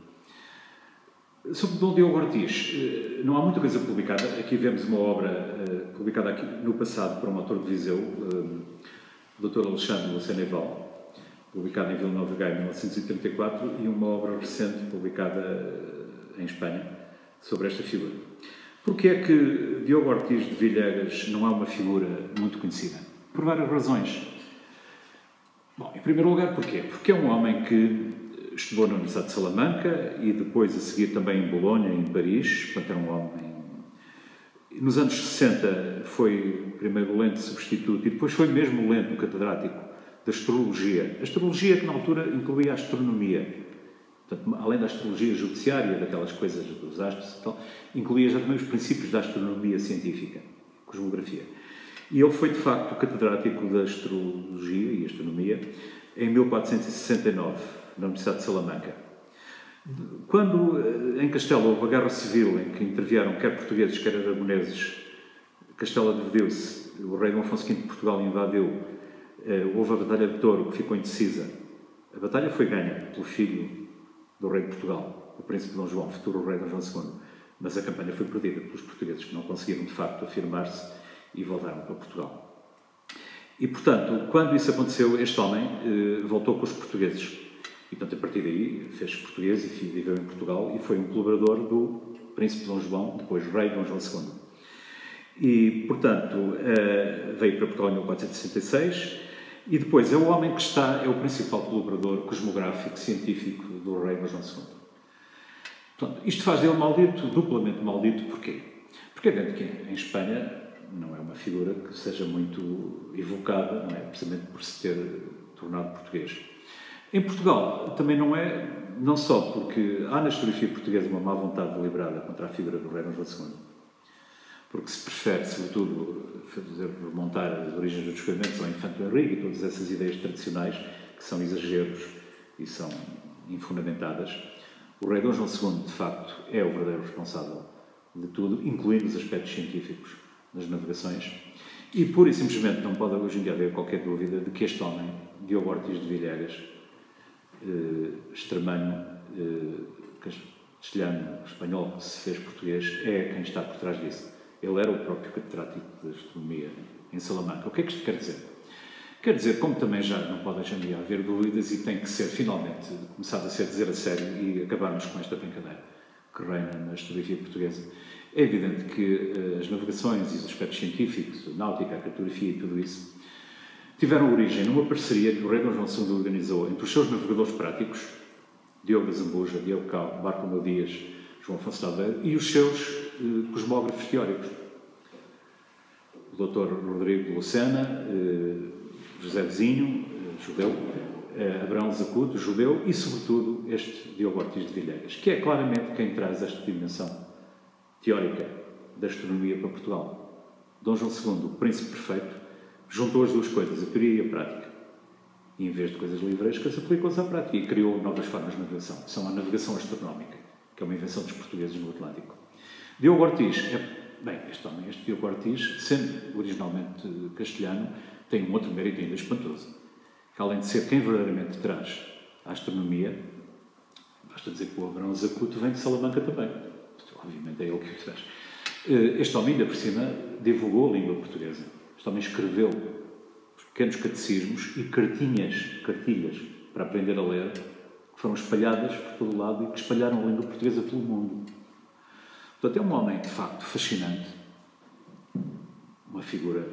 Sobre Dom Diogo Ortiz, não há muita coisa publicada. Aqui vemos uma obra publicada aqui no passado por um autor de Viseu, o Dr. Alexandre Luceneval, publicada em Vila Nova de Gaia em 1934, e uma obra recente publicada em Espanha sobre esta figura. Porque é que Diogo Ortiz de Villegas não é uma figura muito conhecida? Por várias razões. Bom, em primeiro lugar, porquê? Porque é um homem que estudou na Universidade de Salamanca e depois a seguir também em Bolonha, em Paris, portanto era um homem... Nos anos 60 foi primeiro lente substituto e depois foi mesmo lente catedrático da astrologia. A astrologia que na altura incluía a astronomia. Portanto, além da astrologia judiciária, daquelas coisas dos astros e tal, incluía já também os princípios da astronomia científica, cosmografia. E ele foi, de facto, catedrático da astrologia e astronomia em 1469, na Universidade de Salamanca. Quando em Castela houve a Guerra Civil, em que intervieram quer portugueses, quer aragoneses, Castela dividiu-se, o rei Dom Afonso V de Portugal invadiu, houve a Batalha de Touro, que ficou indecisa. A batalha foi ganha pelo filho do rei de Portugal, o príncipe Dom João, futuro rei Dom João II, mas a campanha foi perdida pelos portugueses, que não conseguiram, de facto, afirmar-se e voltaram para Portugal. E, portanto, quando isso aconteceu, este homem voltou com os portugueses. E, portanto, a partir daí, fez-se português e viveu em Portugal e foi um colaborador do príncipe Dom João, depois rei Dom João II. E, portanto, veio para Portugal em 1466 e depois é o homem que é o principal colaborador cosmográfico, científico do rei Dom João II. Portanto, isto faz dele maldito, duplamente maldito, porquê? Porque é evidente que em Espanha não é uma figura que seja muito evocada, não é? Precisamente por se ter tornado português. Em Portugal também não é, não só porque há na historiografia portuguesa uma má vontade deliberada contra a figura do rei Dom João II, porque se prefere, sobretudo, remontar as origens dos descobrimentos ao Infante Henrique e todas essas ideias tradicionais que são exageros e são infundamentadas. O rei Dom João II, de facto, é o verdadeiro responsável de tudo, incluindo os aspectos científicos das navegações, e pura e simplesmente não pode hoje em dia haver qualquer dúvida de que este homem, Diogo Ortiz de Villegas, extremanho, castelhano, espanhol, que se fez português, é quem está por trás disso. Ele era o próprio catedrático de astronomia em Salamanca. O que é que isto quer dizer? Quer dizer, como também já não pode hoje em dia haver dúvidas e tem que ser, finalmente, começado a ser dizer a sério e acabarmos com esta brincadeira que reina na historiografia portuguesa. É evidente que as navegações e os aspectos científicos, a náutica, a cartografia e tudo isso, tiveram origem numa parceria que o rei Dom João II organizou entre os seus navegadores práticos, Diogo da Zambuja, Diogo Cao, Bartolomeu Dias, João Afonso de Aveiro, e os seus cosmógrafos teóricos. O Dr. Rodrigo de Lucena, José Vizinho, judeu, Abraão Zacuto, judeu, e, sobretudo, este Diogo Ortiz de Villegas, que é claramente quem traz esta dimensão teórica da astronomia para Portugal. Dom João II, o príncipe perfeito, juntou as duas coisas, a teoria e a prática. E, em vez de coisas livrescas, aplicou-as à prática e criou novas formas de navegação. São a navegação astronómica, que é uma invenção dos portugueses no Atlântico. Diogo Ortiz este Diogo Ortiz, sendo originalmente castelhano, tem um outro mérito ainda espantoso, que além de ser quem verdadeiramente traz a astronomia, basta dizer que o Abraão Zacuto vem de Salamanca também. Obviamente é ele que o traz. Este homem, ainda por cima, divulgou a língua portuguesa. Este homem escreveu os pequenos catecismos e cartilhas para aprender a ler, que foram espalhadas por todo o lado e que espalharam a língua portuguesa pelo mundo. Portanto, é um homem, de facto, fascinante, uma figura,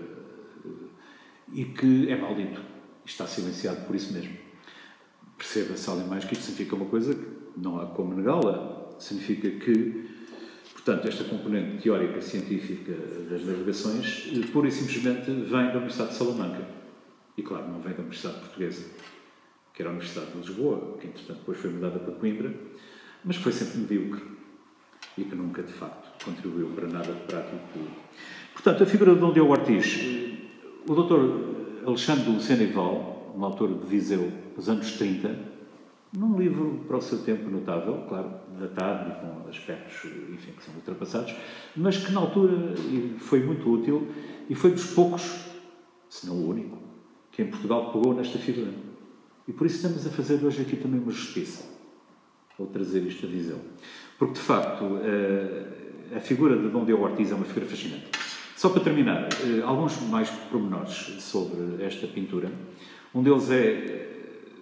e que é maldito, e está silenciado por isso mesmo. Perceba-se, além mais, que isto significa uma coisa que não há como negá-la, significa que, portanto, esta componente teórica, científica das navegações, pura e simplesmente vem da Universidade de Salamanca. E, claro, não vem da Universidade Portuguesa, que era a Universidade de Lisboa, que, entretanto, depois foi mudada para Coimbra, mas que foi sempre medíocre e que nunca, de facto, contribuiu para nada de prático. Portanto, a figura de Dom Diogo Ortiz, o Dr. Alexandre de Lucena e Val, um autor de Viseu dos anos 30, num livro para o seu tempo notável, claro, datado e com aspectos, enfim, que são ultrapassados, mas que na altura foi muito útil e foi dos poucos, se não o único, que em Portugal pegou nesta figura. E por isso estamos a fazer hoje aqui também uma justiça, ao trazer isto a Viseu. Porque, de facto, a figura de Dom Diogo Ortiz é uma figura fascinante. Só para terminar, alguns mais pormenores sobre esta pintura. Um deles é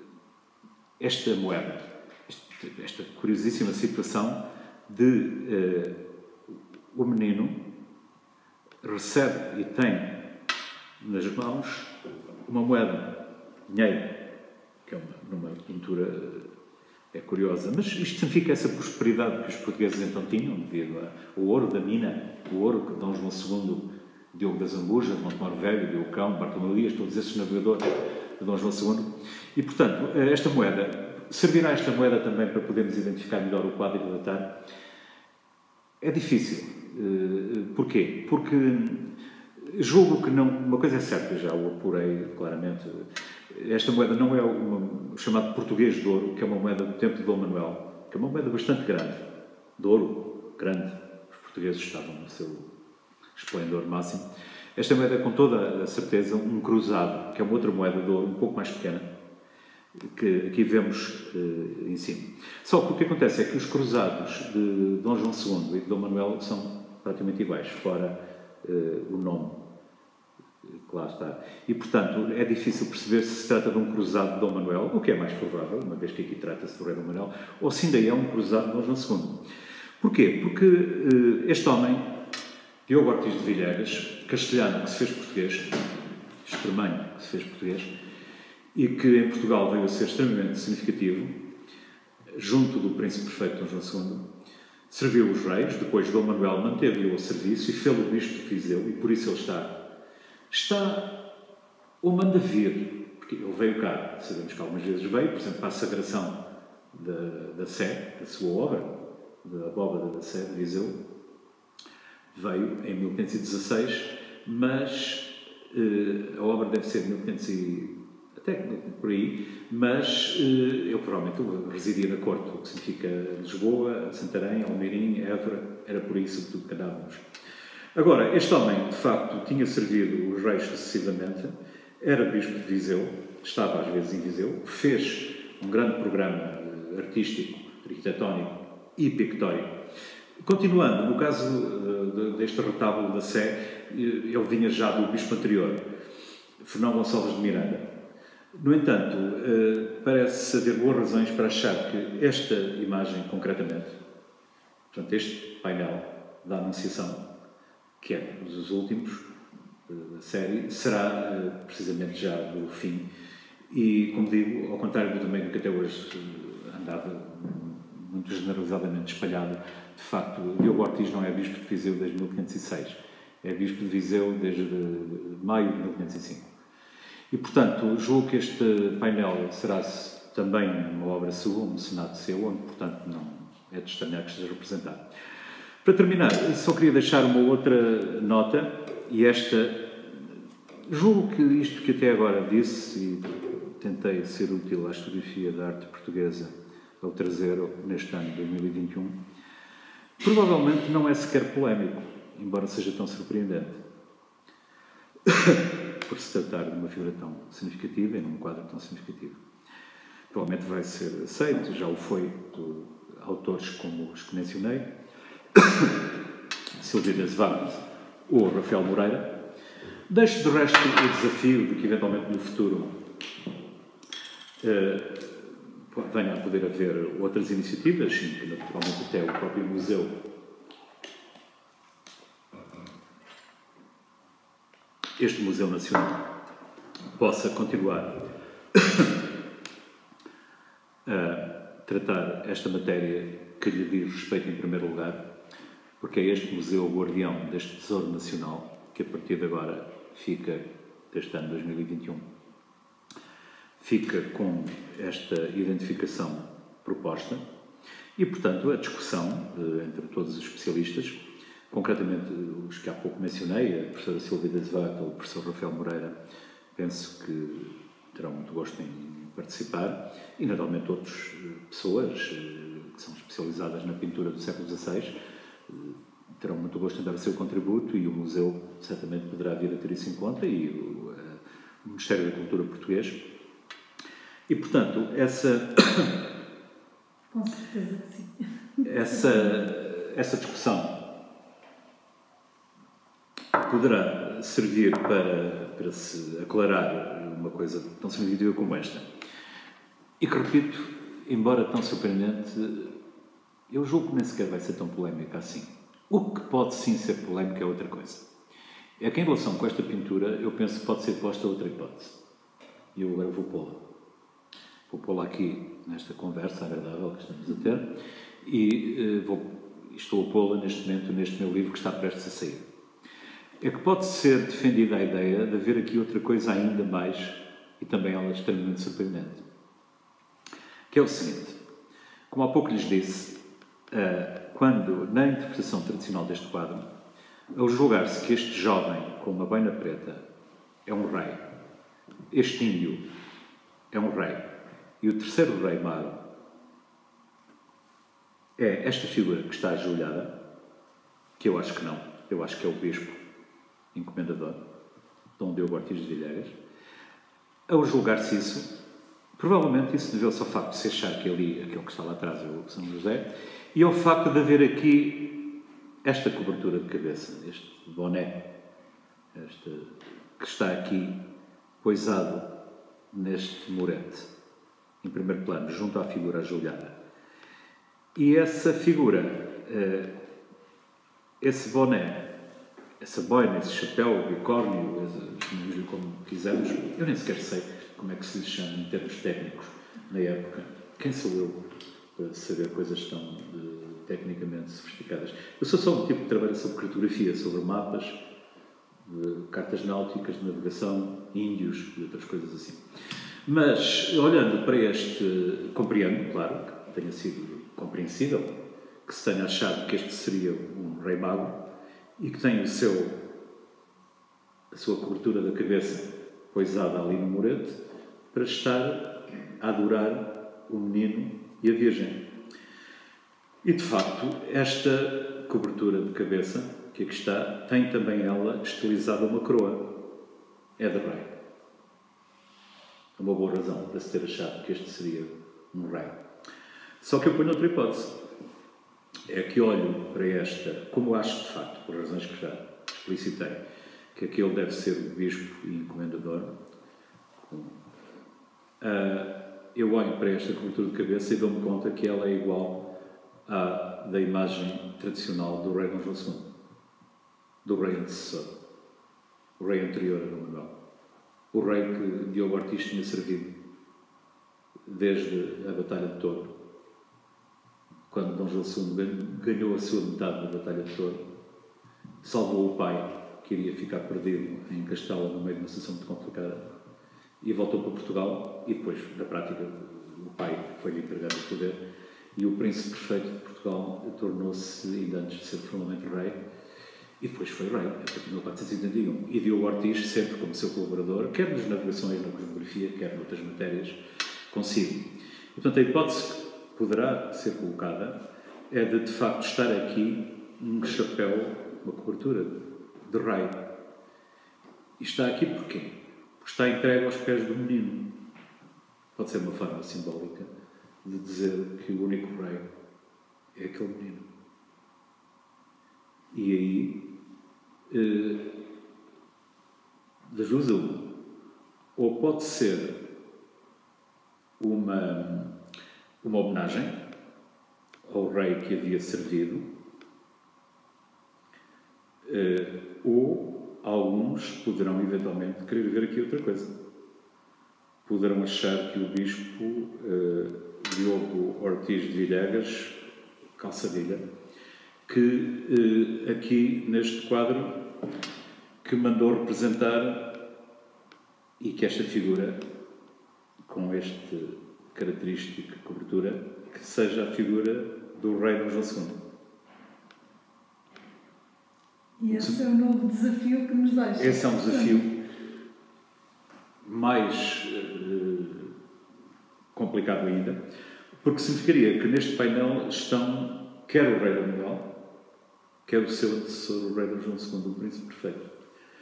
esta moeda, esta curiosíssima situação de o menino recebe e tem nas mãos uma moeda, dinheiro, que é numa pintura curiosa, mas isto significa essa prosperidade que os portugueses então tinham, devido ao ouro da mina, o ouro que Dom João II, Diogo das Zambujas, Montemor Velho, Diogo Cão, Bartolomeu Dias, todos esses navegadores de Dom João II, e portanto, esta moeda, servirá esta moeda também para podermos identificar melhor o quadro e datar? É difícil. Porquê? Porque julgo que não. Uma coisa é certa, já o apurei claramente. Esta moeda não é o chamado português de ouro, que é uma moeda do tempo de Dom Manuel, que é uma moeda bastante grande, de ouro, grande. Os portugueses estavam no seu esplendor máximo. Esta moeda é, com toda a certeza, um cruzado, que é uma outra moeda de ouro, um pouco mais pequena, que aqui vemos em cima. Só que o que acontece é que os cruzados de Dom João II e de Dom Manuel são praticamente iguais, fora o nome que lá está. E, portanto, é difícil perceber se trata de um cruzado de Dom Manuel, o que é mais provável, uma vez que aqui trata-se do rei Dom Manuel, ou se ainda é um cruzado de Dom João II. Porquê? Porque este homem, Diogo Ortiz de Villegas, castelhano que se fez português, extremanho que se fez português, e que em Portugal veio a ser extremamente significativo, junto do príncipe perfeito Dom João II, serviu os reis, depois Dom Manuel manteve-o ao serviço e fê-lo bispo de Viseu, e por isso ele está ou manda vir, porque ele veio cá, sabemos que algumas vezes veio, por exemplo, para a sagração da Sé, da sua obra, da abóbada da Sé de Viseu, veio em 1516, mas a obra deve ser de 1500 até por aí, mas eu provavelmente residia na corte, o que significa Lisboa, Santarém, Almeirim, Évora, era por aí sobretudo que andávamos. Agora, este homem, de facto, tinha servido os reis sucessivamente, era bispo de Viseu, estava às vezes em Viseu, fez um grande programa artístico, arquitetónico e pictórico. Continuando, no caso deste retábulo da Sé, ele vinha já do bispo anterior, Fernão Gonçalves de Miranda. No entanto, parece haver boas razões para achar que esta imagem, concretamente, portanto, este painel da Anunciação, que é dos últimos da série, será precisamente já do fim. E, como digo, ao contrário do também do que até hoje andava muito generalizadamente espalhado, de facto, Diogo Ortiz não é bispo de Viseu desde 1506, é bispo de Viseu desde maio de 1505. E, portanto, julgo que este painel será também uma obra sua, um mecenato seu, onde, portanto, não é de estranhar que esteja representado. Para terminar, só queria deixar uma outra nota, e esta, julgo que isto que até agora disse, e tentei ser útil à historiografia da arte portuguesa ao trazer neste ano de 2021, provavelmente não é sequer polémico, embora seja tão surpreendente. Por se tratar de uma figura tão significativa e num quadro tão significativo. Provavelmente vai ser aceito, já o foi por autores como os que mencionei, Silvia das Vargas ou Rafael Moreira. Deixo de resto o desafio de que eventualmente no futuro venha a poder haver outras iniciativas, e naturalmente até o próprio museu este Museu Nacional possa continuar a tratar esta matéria que lhe diz respeito em primeiro lugar, porque é este museu o guardião deste Tesouro Nacional que a partir de agora fica, deste ano 2021, fica com esta identificação proposta e, portanto, a discussão entre todos os especialistas, concretamente os que há pouco mencionei, a professora Silvia das Vargas ou o professor Rafael Moreira, penso que terão muito gosto em participar, e naturalmente outras pessoas que são especializadas na pintura do século XVI terão muito gosto em dar o seu contributo, e o museu certamente poderá vir a ter isso em conta, e o Ministério da Cultura português. E, portanto, essa... Com certeza que sim. Essa discussão poderá servir para se aclarar uma coisa tão significativa como esta. E que, repito, embora tão surpreendente, eu julgo que nem sequer vai ser tão polémica assim. O que pode sim ser polémico é outra coisa. É que em relação com esta pintura, eu penso que pode ser posta outra hipótese. E eu agora vou pô-la. Vou pô-la aqui nesta conversa agradável que estamos a ter e estou a pô-la neste momento neste meu livro que está prestes a sair. É que pode ser defendida a ideia de haver aqui outra coisa ainda mais, e também ela extremamente surpreendente, que é o seguinte: como há pouco lhes disse, quando na interpretação tradicional deste quadro, ao julgar-se que este jovem com uma boina preta é um rei, este índio é um rei, e o terceiro rei mago é esta figura que está ajoelhada, que eu acho que não, eu acho que é o bispo encomendador, Dom Diogo Ortiz de Villegas. Ao julgar-se isso, provavelmente isso deveu-se ao facto de se achar que ali, aquele que está lá atrás é o São José, e ao facto de haver aqui esta cobertura de cabeça, este boné, que está aqui poisado neste murete, em primeiro plano, junto à figura ajoelhada. E essa figura, esse boné, essa boina, esse chapéu, bicórnio, chamemos-lhe como quisermos, eu nem sequer sei como é que se lhe chama em termos técnicos na época. Quem sou eu para saber coisas tão tecnicamente sofisticadas? Eu sou só um tipo que trabalha sobre cartografia, sobre mapas, cartas náuticas de navegação, índios e outras coisas assim. Mas, olhando para este, compreendo, claro, que tenha sido compreensível, que se tenha achado que este seria um rei mago e que tem a sua cobertura da cabeça poisada ali no murete para estar a adorar o menino e a Virgem. E, de facto, esta cobertura de cabeça, que aqui está, tem também ela estilizada uma coroa. É de rei. É uma boa razão para se ter achado que este seria um rei. Só que eu ponho outra hipótese. É que olho para esta, como acho de facto, por razões que já explicitei, que aquele deve ser o bispo e encomendador, eu olho para esta cobertura de cabeça e dou-me conta que ela é igual à da imagem tradicional do rei Dom João II, do rei antecessor, o rei anterior a Dom Manuel, o rei que Diogo Ortiz tinha servido desde a Batalha de Touro. Quando Dom João II ganhou a sua metade da Batalha de Touro, salvou o pai, que iria ficar perdido em Castela, no meio de uma situação muito complicada, e voltou para Portugal, e depois, na prática, o pai foi-lhe entregado o poder, e o príncipe perfeito de Portugal tornou-se, ainda antes de ser formalmente rei, e depois foi rei, a partir de 1481. E Diogo Ortiz, sempre como seu colaborador, quer nas navegações, na cosmografia, quer noutras matérias, consigo. E, portanto, a hipótese que poderá ser colocada é de facto, estar aqui um chapéu, uma cobertura de rei. E está aqui porquê? Porque está entregue aos pés do menino. Pode ser uma forma simbólica de dizer que o único rei é aquele menino. E aí, das duas a uma. Ou pode ser uma homenagem ao rei que havia servido, ou alguns poderão eventualmente querer ver aqui outra coisa. Poderão achar que o bispo Diogo Ortiz de Villegas, Calçadilha, que aqui neste quadro que mandou representar, e que esta figura com este característica cobertura, que seja a figura do rei Dom João II. E esse é o novo desafio que nos deixa. Esse é um desafio mais complicado ainda, porque significaria que neste painel estão quer o rei Dom Manuel, quer o seu antecessor, o rei Dom João II, o príncipe perfeito.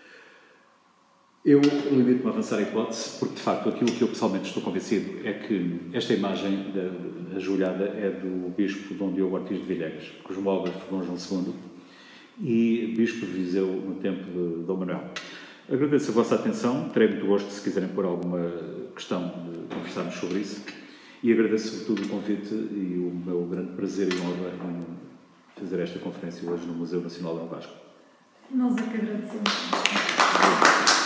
Eu limito-me a avançar a hipótese, porque de facto aquilo que eu pessoalmente estou convencido é que esta imagem da ajoelhada é do bispo Dom Diogo Ortiz de Villegas, cosmógrafo de Dom João II e bispo de Viseu no tempo de Dom Manuel. Agradeço a vossa atenção, terei muito gosto se quiserem pôr alguma questão de conversarmos sobre isso, e agradeço sobretudo o convite e o meu grande prazer e honra em fazer esta conferência hoje no Museu Nacional do Vasco. Nós é que agradecemos.